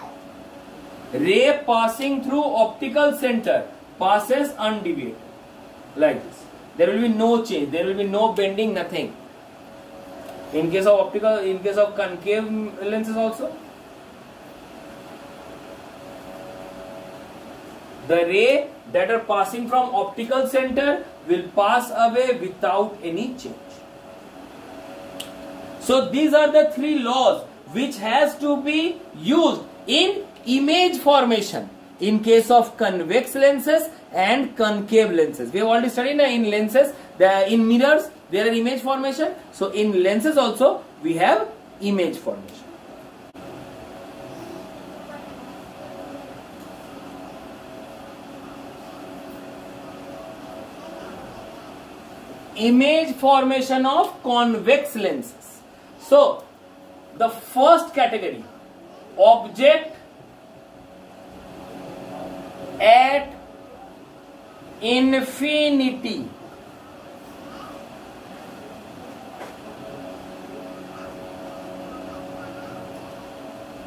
Ray passing through optical center passes undeviated like this. There will be no change, there will be no bending, nothing. In case of optical, in case of concave lenses also, the ray that are passing from optical center will pass away without any change. So these are the three laws which has to be used in image formation in case of convex lenses and concave lenses. We have already studied in lenses, the, in mirrors there are image formation. So in lenses also we have image formation. Image formation of convex lenses. So the first category, object at infinity.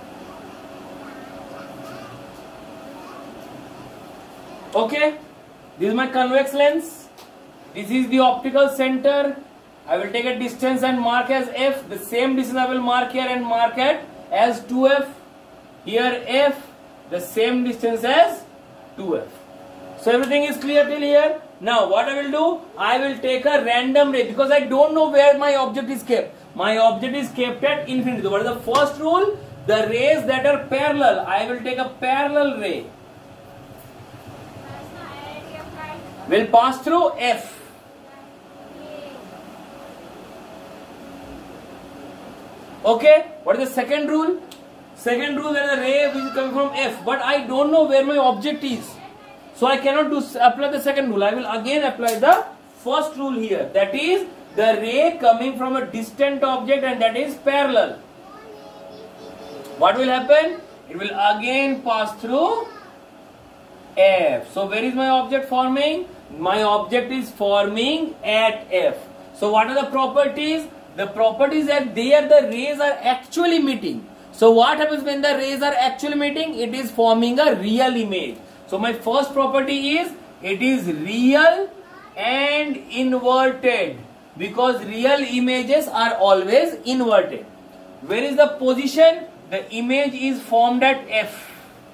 Okay, This is my convex lens. This is the optical center. I will take a distance and mark as f. The same distance I will mark here and mark it as two f. Here f, the same distance as two f. So everything is clear till here. Now what I will do? I will take a random ray because I don't know where my object is kept. My object is kept at infinity. So what is the first rule? The rays that are parallel, I will take a parallel ray. Will pass through f. Okay, what is the second rule? Second rule, there is a ray which is coming from f, but I don't know where my object is. So I cannot do apply the second rule. I will again apply the first rule here. That is the ray coming from a distant object and that is parallel. What will happen? It will again pass through f. So where is my object forming? My object is forming at f. So what are the properties? The properties that there the rays are actually meeting. So what happens when the rays are actually meeting? It is forming a real image. So my first property is it is real and inverted because real images are always inverted. Where is the position? The image is formed at f.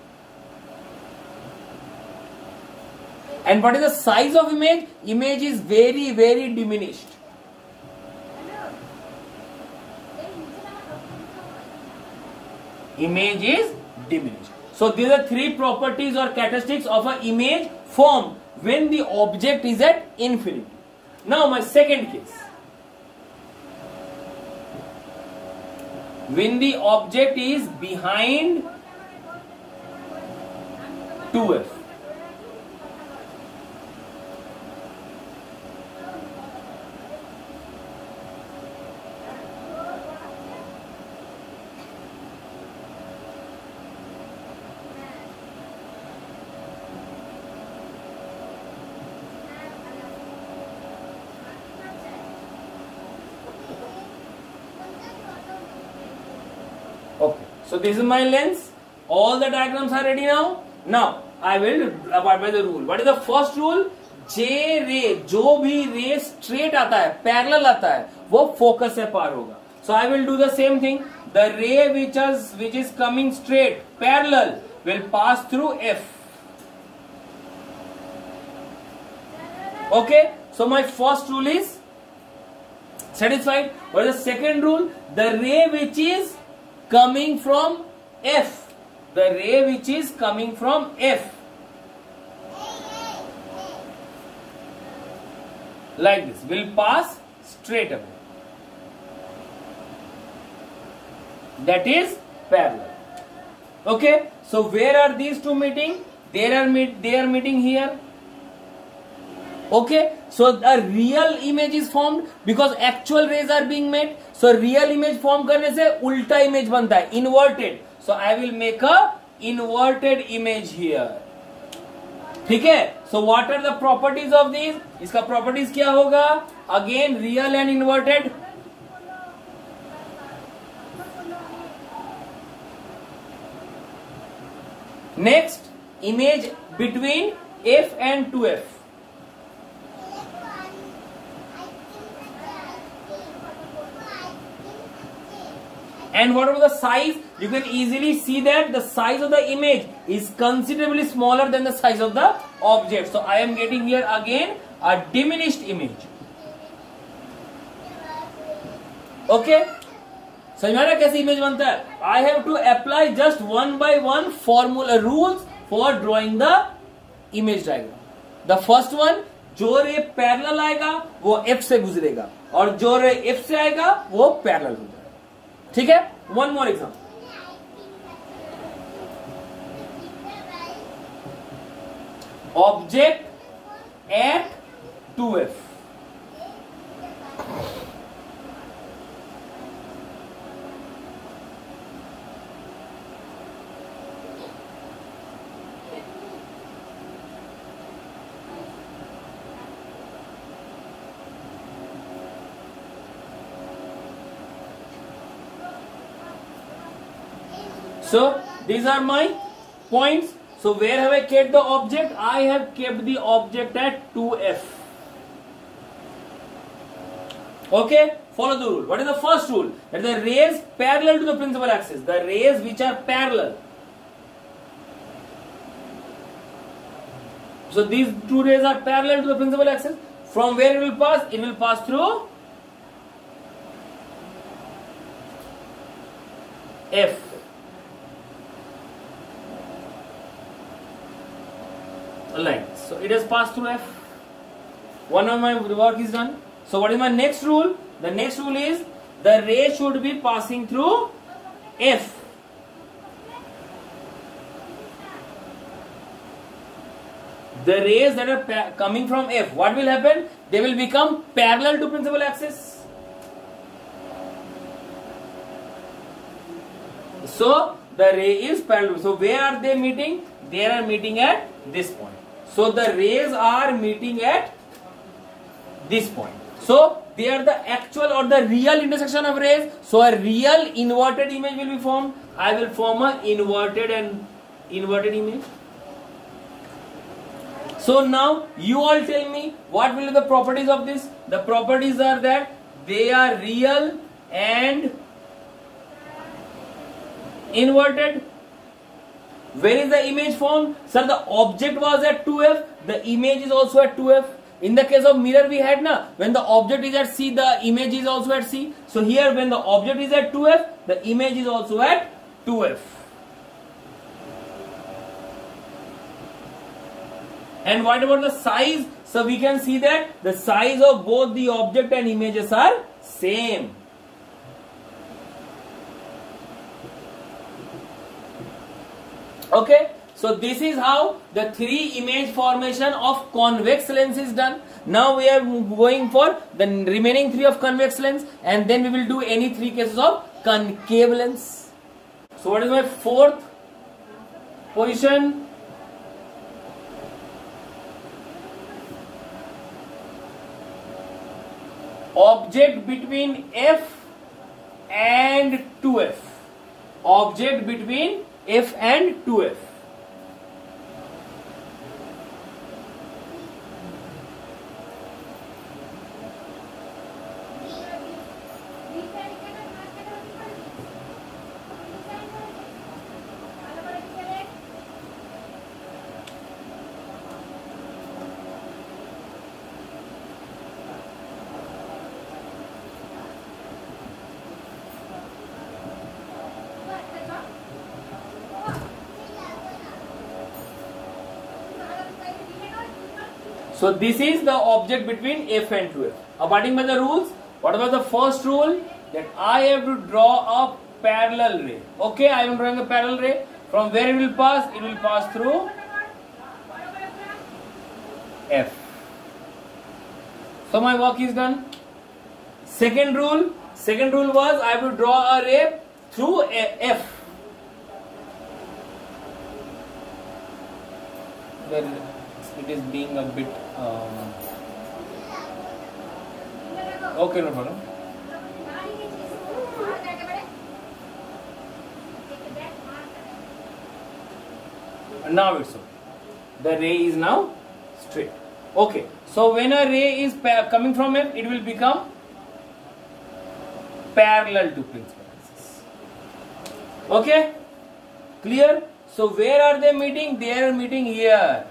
And what is the size of image? Image is very very diminished. Image is diminished. So these are three properties or characteristics of an image formed when the object is at infinity. Now my second case. When the object is behind two f. Okay, so this is my lens. All the diagrams are ready now. Now I will abide by the rule. What is the first rule? J ray, जो भी ray straight आता है, parallel आता है, वो focus से पार होगा. So I will do the same thing. The ray which is which is coming straight, parallel, will pass through f. Okay. So my first rule is satisfied. What is the second rule? The ray which is coming from f, the ray which is coming from f, like this, will pass straight away. That is parallel. Okay, so where are these two meeting? They are meet. They are meeting here. Okay, so a real image is formed because actual rays are being made. So real image form करने से उल्टा image बनता है, inverted. So I will make a inverted image here. ठीक है? So what are the properties of these? इसका properties क्या होगा? Again real and inverted. Next, image between f and two f. And whatever the size, you can easily see that the size of the image is considerably smaller than the size of the object. So I am getting here again a diminished image. Okay. समझ में आ रहा है कैसे image बनता है? I have to apply just one by one formula rules for drawing the image diagram. The first one, जो ray parallel आएगा वो f से गुजरेगा और जो रे f से आएगा वो पैरेलल हो जाएगा. ठीक है? One more example. Object at two F. So these are my points. So where have I kept the object? I have kept the object at two F. Okay, follow the rule. What is the first rule? That the rays parallel to the principal axis, the rays which are parallel. So these two rays are parallel to the principal axis. From where it will pass? It will pass through F. Alright, so it has passed through F. One of my work is done. So what is my next rule? The next rule is the ray should be passing through F. The rays that are coming from F, what will happen? They will become parallel to principal axis. So the ray is parallel. So where are they meeting? They are meeting at this point. So the rays are meeting at this point. So they are the actual or the real intersection of rays. So a real inverted image will be formed. I will form an inverted and inverted image. So now you all tell me what will be the properties of this. The properties are that they are real and inverted. Where is the image formed? Sir, the object was at two F, the image is also at two F. In the case of mirror we had na, when the object is at C, the image is also at C. So here when the object is at two F, the image is also at two F. And what about the size? So we can see that the size of both the object and images are same. Okay, so this is how the three image formation of convex lens is done. Now we are going for the remaining three of convex lens, and then we will do any three cases of concave lens. So what is my fourth position? Object between F and two F. Object between F and two F. So this is the object between F and two F. Abiding by the rules, what was the first rule? That I have to draw a parallel ray. Okay, I am drawing a parallel ray. From where it will pass? It will pass through F. So my work is done. Second rule, second rule was I have to draw a ray through F. Well, it is being a bit um, okay, no problem. Now it's okay. The ray is now straight. Okay, so when a ray is coming from F, it will become parallel to principal axis. Okay, clear? So where are they meeting? They are meeting here.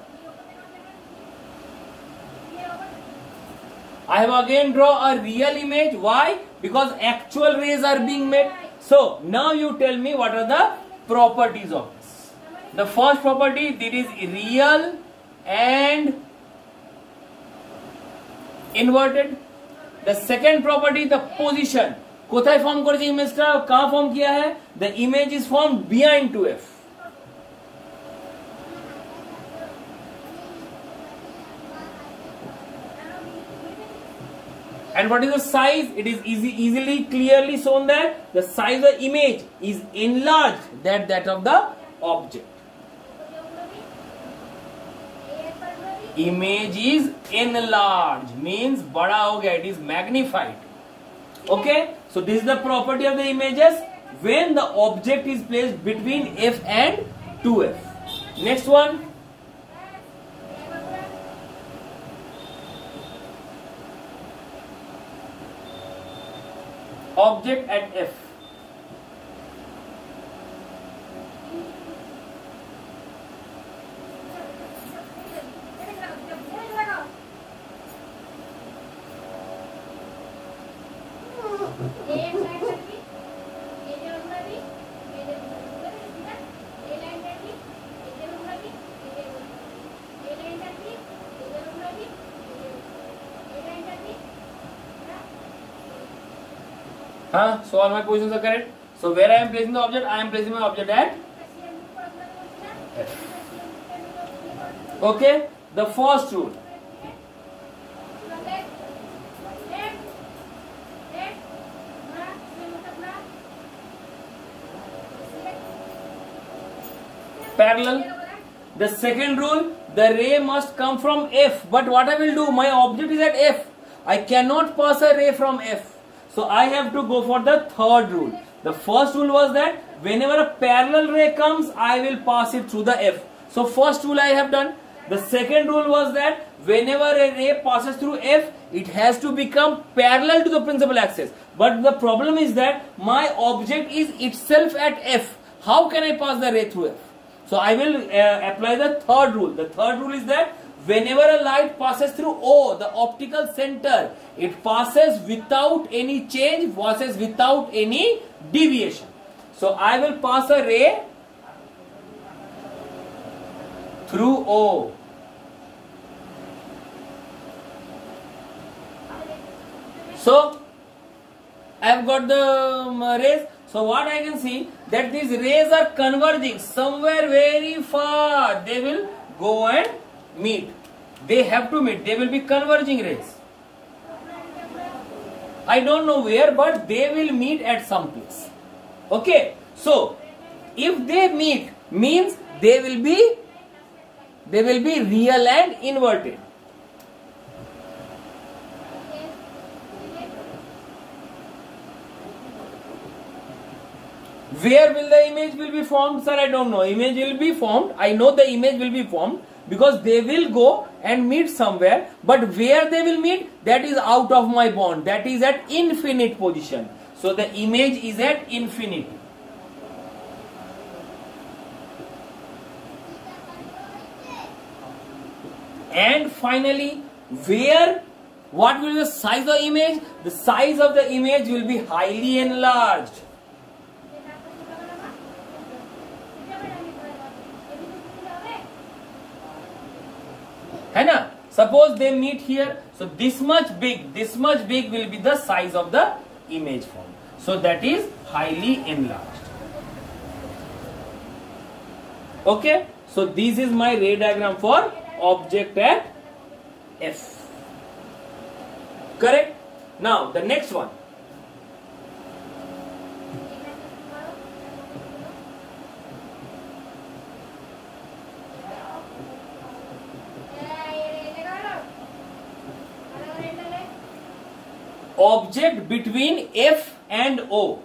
I have again draw a real image. Why? Because actual rays are being made. So now you tell me what are the properties of this. The first property, it is real and inverted. The second property, the position. कोথায় form करेছে image टा, कहाँ form किया है? The image is formed behind two F. And what is the size? It is easy, easily, clearly shown that the size of the image is enlarged than that of the object. Image is enlarged, means bada ho gaya, it is magnified. Okay, so this is the property of the images when the object is placed between F and two F. Next one. Object at F. Huh? So all my positions are correct. So where I am placing the object, I am placing my object at F. Okay. The first rule. Parallel. The second rule, the ray must come from F. But what I will do, my object is at F. I cannot pass a ray from F. So I have to go for the third rule. The first rule was that whenever a parallel ray comes, I will pass it through the F. So first rule I have done. The second rule was that whenever a ray passes through F, it has to become parallel to the principal axis. But the problem is that my object is itself at F. How can I pass the ray through F? So I will uh, apply the third rule. The third rule is that whenever a light passes through O, the optical center, it passes without any change, passes without any deviation. So I will pass a ray through O. So I have got the um, rays. So what I can see, that these rays are converging somewhere very far. They will go and meet. They have to meet. They will be converging rays. I don't know where, but they will meet at some place. Okay. So if they meet, means they will be they will be real and inverted. Where will the image will be formed, sir? I don't know. Image will be formed. I know the image will be formed because they will go and meet somewhere. But where they will meet, that is out of my bond. That is at infinite position. So the image is at infinity. And finally, where, what will be the size of the image? The size of the image will be highly enlarged. है ना? Suppose they meet here, so this much big, this much big will be the size of the image form. So that is highly enlarged. Okay, so this is my ray diagram for object at F. Correct? Now the next one. Object between F and O.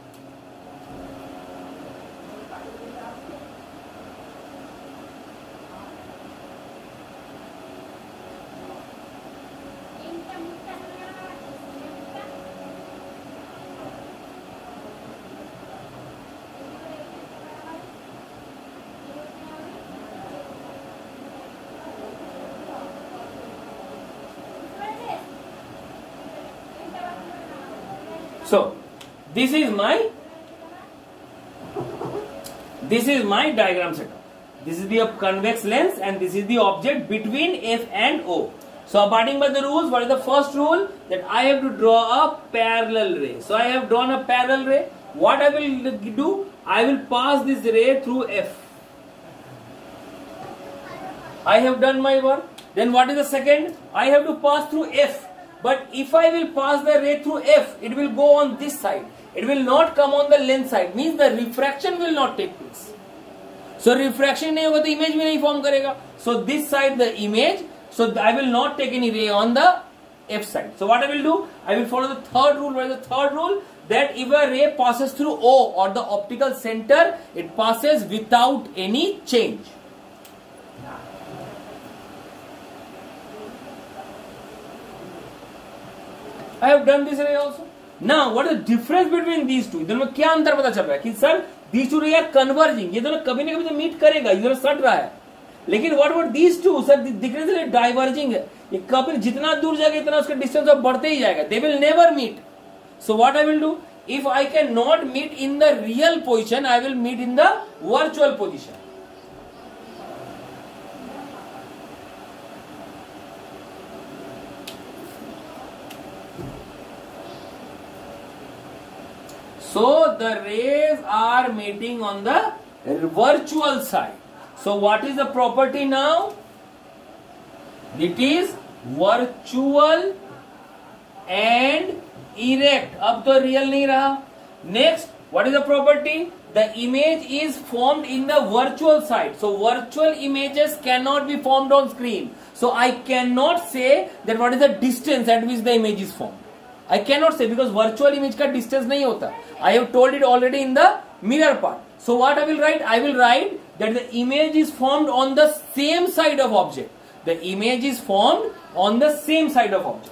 So this is my this is my diagram setup. This is the convex lens and this is the object between F and O. So abiding by the rules, what is the first rule? That I have to draw a parallel ray. So I have drawn a parallel ray. What I will do? I will pass this ray through F. I have done my work. Then what is the second? I have to pass through F. But if I will pass the ray through F, it will go on this side. It will not come on the lens side. Means the refraction will not take place. So refraction नहीं होगा तो image भी नहीं form करेगा. So this side the image. So I will not take any ray on the F side. So what I will do? I will follow the third rule. What is the third rule? That if a ray passes through O or the optical center, it passes without any change. I have done this ray also. Now, what is the difference between these two? दोनों में क्या अंतर पता चल रहा है कि sir these two ray are converging. ये दोनों कभी ना कभी तो मीट करेगा, ये दोनों सट रहा है. लेकिन what about these two? Sir दिख रहे थे डाइवर्जिंग है. ये कभी जितना दूर जाएगा इतना उसका डिस्टेंस अब बढ़ते ही जाएगा. They will never meet. So what I will do? If I cannot meet in the real position, I will meet in the virtual position. So the rays are meeting on the virtual side. So what is the property now? It is virtual and erect. अब तो real नहीं रहा. Next, what is the property? The image is formed in the virtual side. So virtual images cannot be formed on screen. So I cannot say that what is the distance at which the image is formed. I cannot say because virtual image का distance नहीं होता. I have told it already in the mirror part. So what I will write? I will write that the image is formed on the same side of object. The image is formed on the same side of object.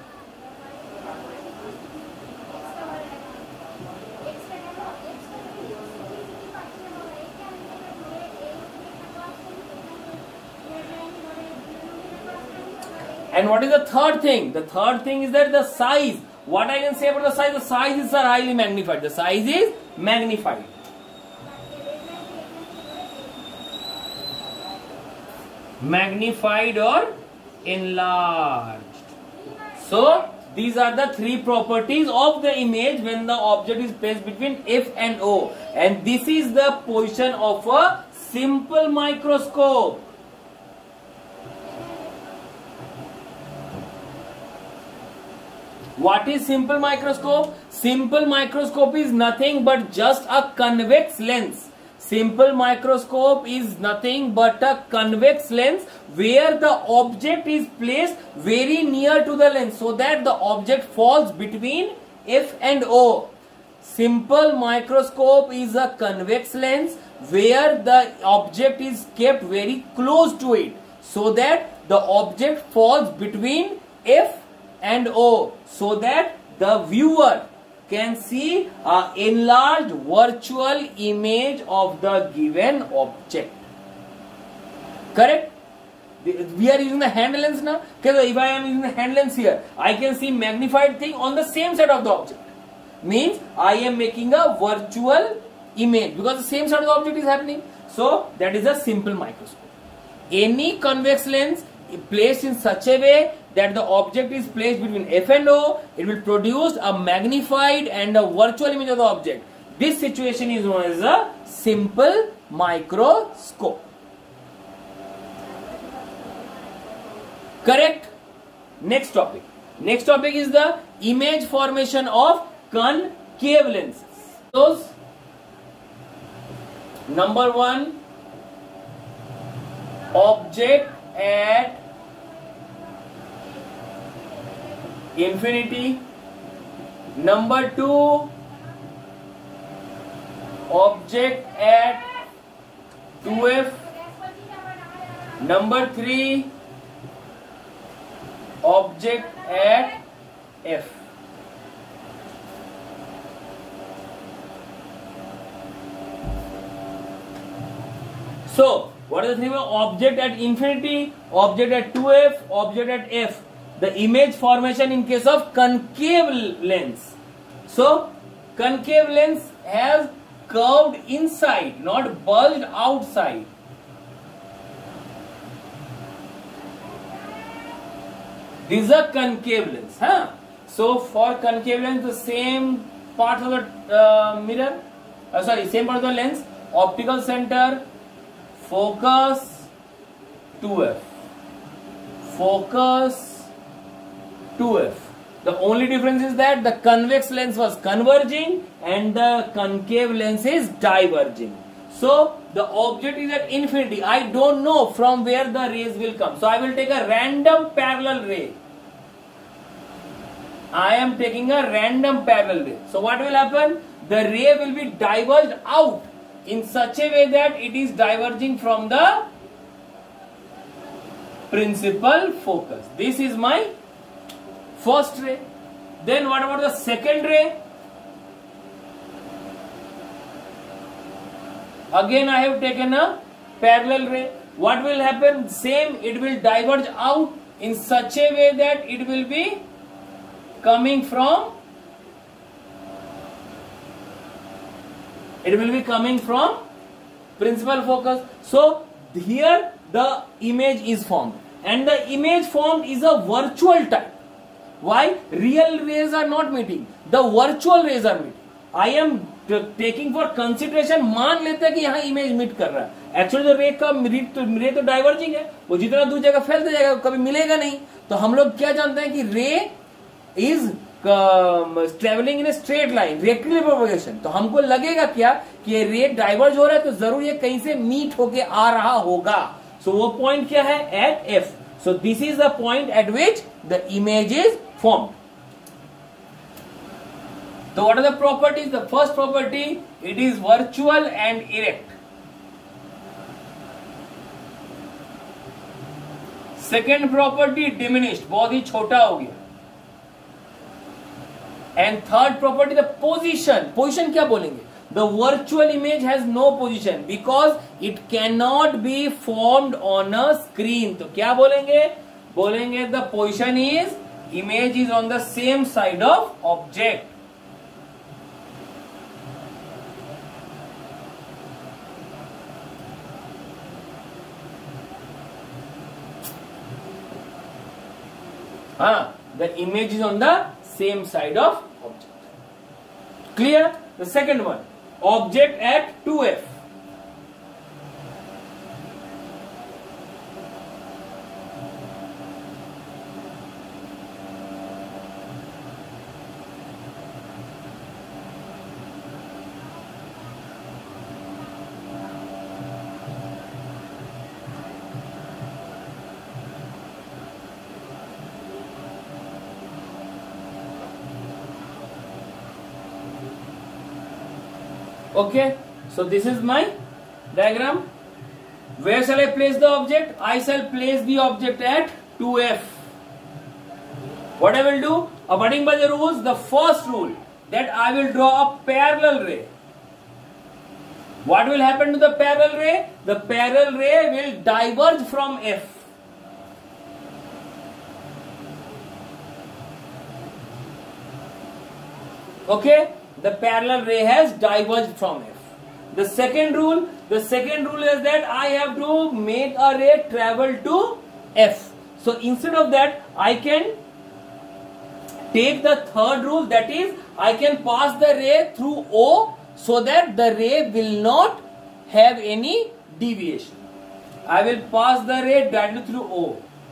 And what is the third thing? The third thing is that the size. What I can say about the size? The size is are highly magnified. The size is magnified. Magnified or enlarged. So these are the three properties of the image when the object is placed between F and O. And this is the position of a simple microscope. What is simple microscope? Simple microscope is nothing but just a convex lens. Simple microscope is nothing but a convex lens where the object is placed very near to the lens so that the object falls between F and O. Simple microscope is a convex lens where the object is kept very close to it so that the object falls between F and O so that the viewer can see an enlarged virtual image of the given object. Correct? We are using the hand lens now. Okay, if I am using the hand lens here, I can see magnified thing on the same side of the object. Means I am making a virtual image because the same side of the object is happening. So that is a simple microscope. Any convex lens placed in such a way that the object is placed between F and O, it will produce a magnified and a virtual image of the object. This situation is known as a simple microscope. Correct? Next topic. Next topic is the image formation of concave lenses. Those number one, object at infinity. Number two, object at two F. Number three, object at F. So, what is the name of object at infinity, object at two F, object at F? The image formation in case of concave lens. So, concave lens has curved inside, not bulged outside. This is a concave lens. Huh? So, for concave lens, the same part of the uh, mirror, uh, sorry, same part of the lens, optical center, focus, two F. Focus, two F. The only difference is that the convex lens was converging and the concave lens is diverging. So, the object is at infinity. I don't know from where the rays will come. So, I will take a random parallel ray. I am taking a random parallel ray. So, what will happen? The ray will be diverged out in such a way that it is diverging from the principal focus. This is my first ray. Then what about the second ray? Again I have taken a parallel ray. What will happen? Same, it will diverge out in such a way that it will be coming from it will be coming from principal focus. So here the image is formed, and the image formed is a virtual type. Why? Real rays are not meeting, the virtual rays are meeting. I am taking for consideration, मान लेते हैं कि यहाँ image meet कर रहा है. Actually जो रे का रे तो डाइवर्जिंग है, वो जितना दूर जाएगा फैलते जाएगा, कभी मिलेगा नहीं. तो हम लोग क्या जानते हैं कि ray is travelling in a straight line, rectilinear propagation. तो हमको लगेगा क्या कि ये रे डाइवर्ज हो रहा है, तो जरूर ये कहीं से मीट होके आ रहा होगा. सो so, वो पॉइंट क्या है? At F. So this is the point at which the image is formed. So what are the properties? The first property, it is virtual and erect. Second property, diminished, बहुत ही छोटा हो गया. And third property, the position. Position क्या बोलेंगे? The virtual image has no position because it cannot be formed on a screen. तो क्या बोलेंगे? बोलेंगे the position is, image is on the same side of object. Ah, the image is on the same side of object. Clear? The second one, object at two F. Okay, so this is my diagram. Where shall I place the object? I shall place the object at two F. What I will do? Abiding by the rules, the first rule, that I will draw a parallel ray. What will happen to the parallel ray? The parallel ray will diverge from F. Okay? The parallel ray has diverged from F. The second rule, the second rule is that I have to make a ray travel to F. So instead of that, I can take the third rule, that is, I can pass the ray through O so that the ray will not have any deviation. I will pass the ray directly through O.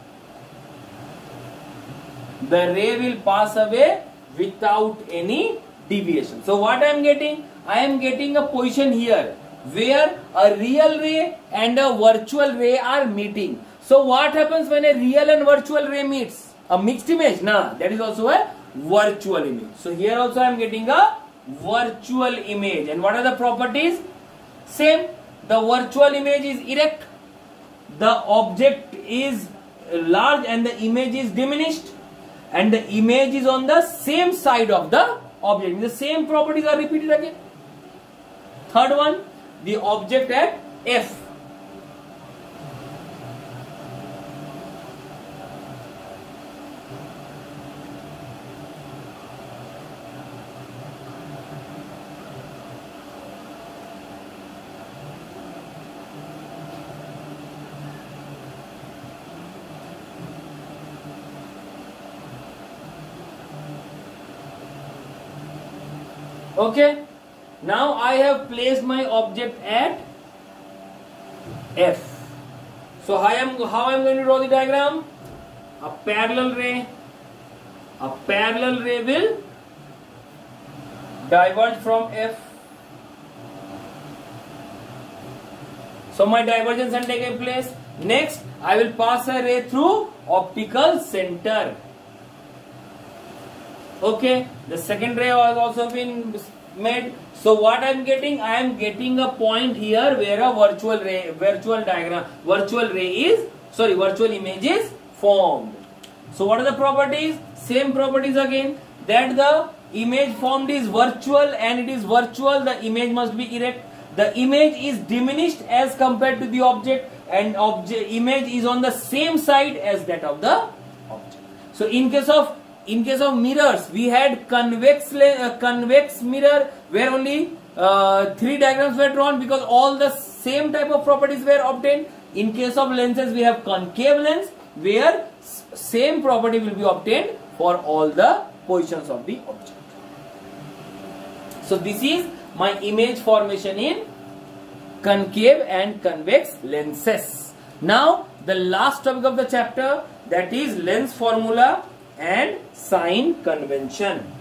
The ray will pass away without any deviation. So what I am getting? I am getting a position here where a real ray and a virtual ray are meeting. So what happens when a real and virtual ray meets? A mixed image? Nah, that is also a virtual image. So here also I am getting a virtual image. And what are the properties? Same. The virtual image is erect. The object is large and the image is diminished. And the image is on the same side of the object. The same properties are repeated again. Third one, the object at F. Okay, now I have placed my object at F. So how I am how I am going to draw the diagram? A parallel ray, a parallel ray will diverge from F. So my divergence has taken place. Next, I will pass a ray through optical center. Okay, the second ray has also been made. So what I am getting? I am getting a point here where a virtual ray, virtual diagram, virtual ray is, sorry, virtual image is formed. So what are the properties? Same properties again. that the image formed is virtual, and it is virtual, the image must be erect. The image is diminished as compared to the object, and object image is on the same side as that of the object. So in case of in case of mirrors, we had convex uh, convex mirror where only uh, three diagrams were drawn because all the same type of properties were obtained. In case of lenses, we have concave lens where same property will be obtained for all the positions of the object. So this is my image formation in concave and convex lenses. Now the last topic of the chapter, that is lens formula and sign convention.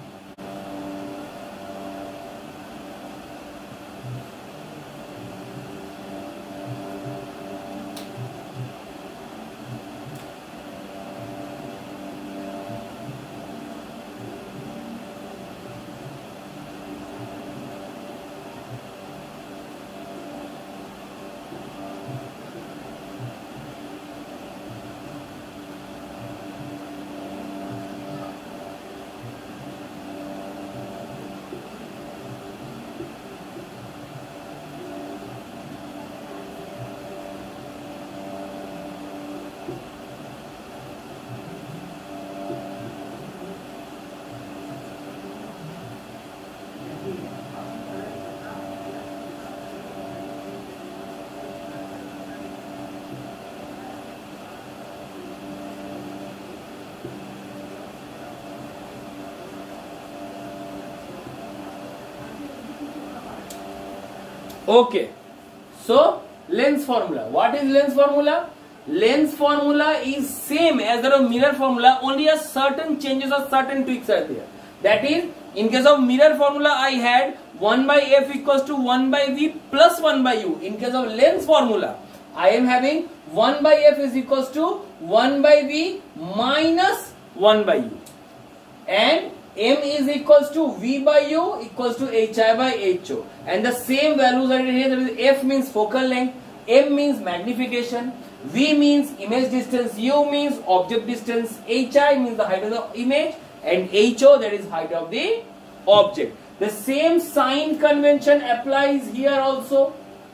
Okay, so lens formula. What is lens formula? Lens formula is same as the mirror formula, only a certain changes or certain tweaks are there. That is, in case of mirror formula, I had one by f equals to one by v plus one by u. In case of lens formula, I am having one by f is equals to one by v minus one by u. And m is equals to v by u equals to hi by ho, and the same values are here. That is, f means focal length, m means magnification, v means image distance, u means object distance, hi means the height of the image, and ho, that is height of the object. The same sign convention applies here also.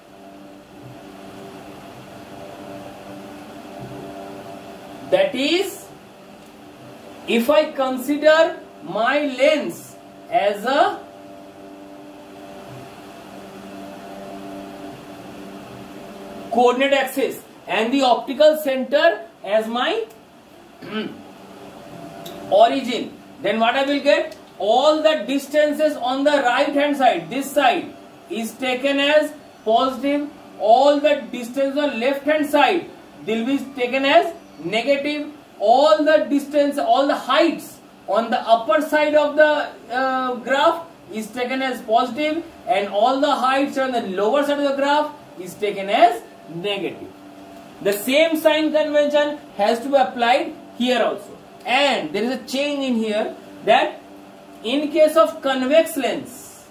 That is, if I consider my lens as a coordinate axis and the optical center as my origin, then what I will get? All the distances on the right hand side, this side, is taken as positive. All the distance on left hand side will be taken as negative. All the distance, all the heights on the upper side of the uh, graph is taken as positive, and all the heights on the lower side of the graph is taken as negative. The same sign convention has to be applied here also. And there is a change in here, that in case of convex lens,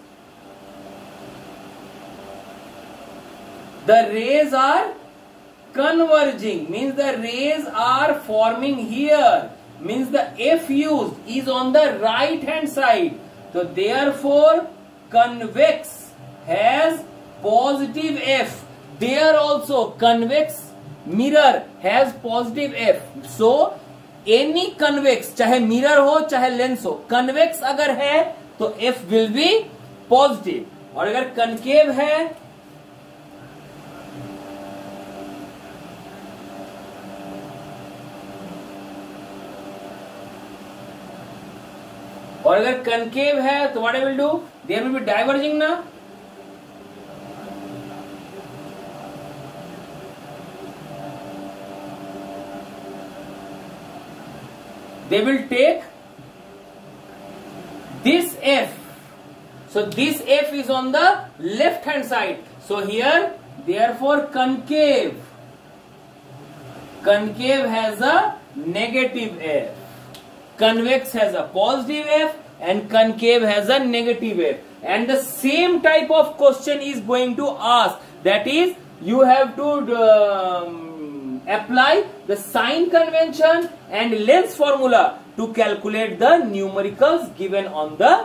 the rays are converging, means the rays are forming here, means the f used is on the right hand side. So therefore convex has positive f. There also convex mirror has positive f. So any convex, चाहे mirror हो चाहे lens हो, convex अगर है तो f will be positive, और अगर concave है और अगर concave है तो what I will do? There will be diverging ना. They will take this f. So this f is on the left hand side. So here, therefore concave. Concave has a negative f. Convex has a positive f and concave has a negative f. And the same type of question is going to ask. That is, you have to um, apply the sign convention and lens formula to calculate the numericals given on the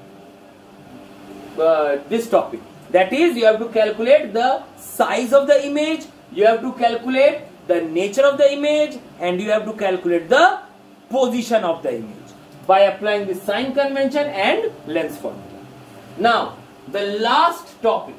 uh, this topic. That is, you have to calculate the size of the image, you have to calculate the nature of the image, and you have to calculate the position of the image by applying the sign convention and lens formula. Now, the last topic.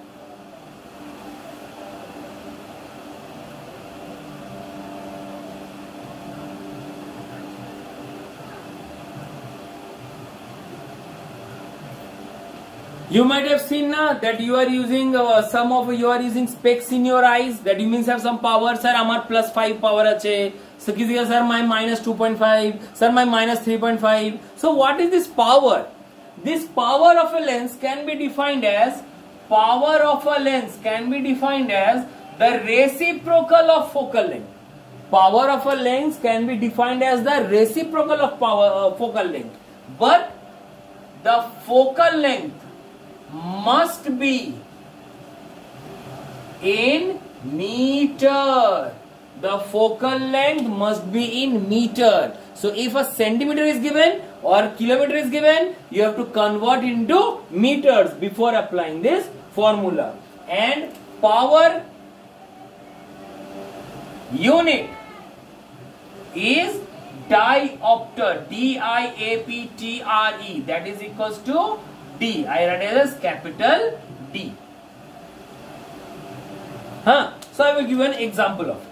You might have seen now that you are using uh, some of you are using specs in your eyes. That means have some power. Sir, amar plus five power ache. So kisi sir my minus two point five. Sir my minus three point five. So what is this power? This power of a lens can be defined as power of a lens can be defined as the reciprocal of focal length. Power of a lens can be defined as the reciprocal of power uh, focal length. But the focal length must be in meter. The focal length must be in meter. So if a centimeter is given or kilometer is given, you have to convert into meters before applying this formula. And power unit is diopter, D I A P T R E, that is equals to D. I write it as capital D. Huh? So I will give an example of it.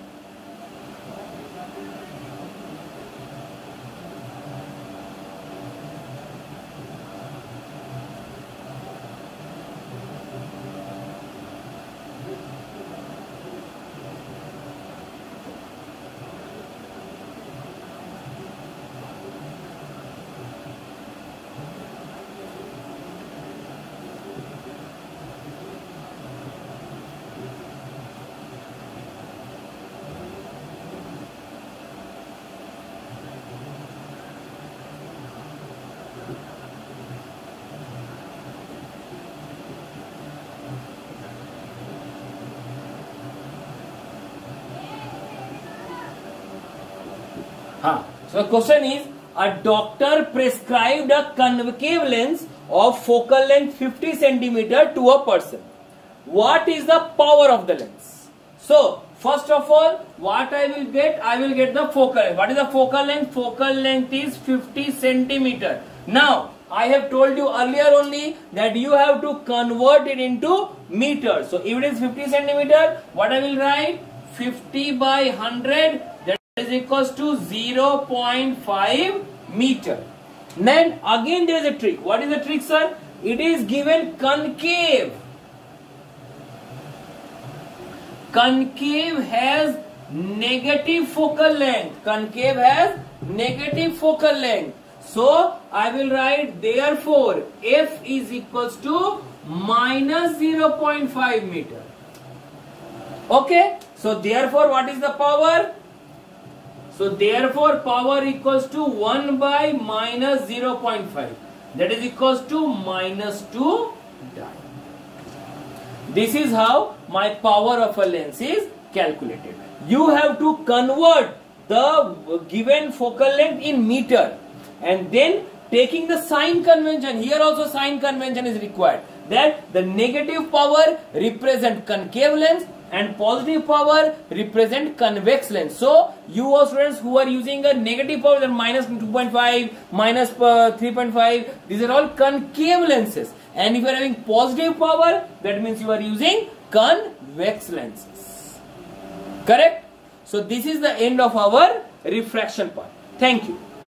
Huh. So the question is, a doctor prescribed a concave lens of focal length fifty centimeter to a person. What is the power of the lens? So first of all, what I will get? I will get the focal length. What is the focal length? Focal length is fifty centimeter. Now I have told you earlier only that you have to convert it into meters. So if it is fifty centimeter, what I will write? fifty by one hundred. That is equals to zero point five meter. Then again there is a trick. What is the trick, sir? It is given concave. Concave has negative focal length. Concave has negative focal length. So I will write therefore F is equals to minus zero point five meter. Okay. So therefore what is the power? So therefore power equals to one by minus zero point five. That is equals to minus two diopter. This is how my power of a lens is calculated. You have to convert the given focal length in meter and then taking the sign convention. Here also sign convention is required. That the negative power represent concave lens and positive power represent convex lens. So you all students who are using a negative power, that minus two point five, minus three point five, these are all concave lenses. And if you are having positive power, that means you are using convex lenses. Correct? So this is the end of our refraction part. Thank you.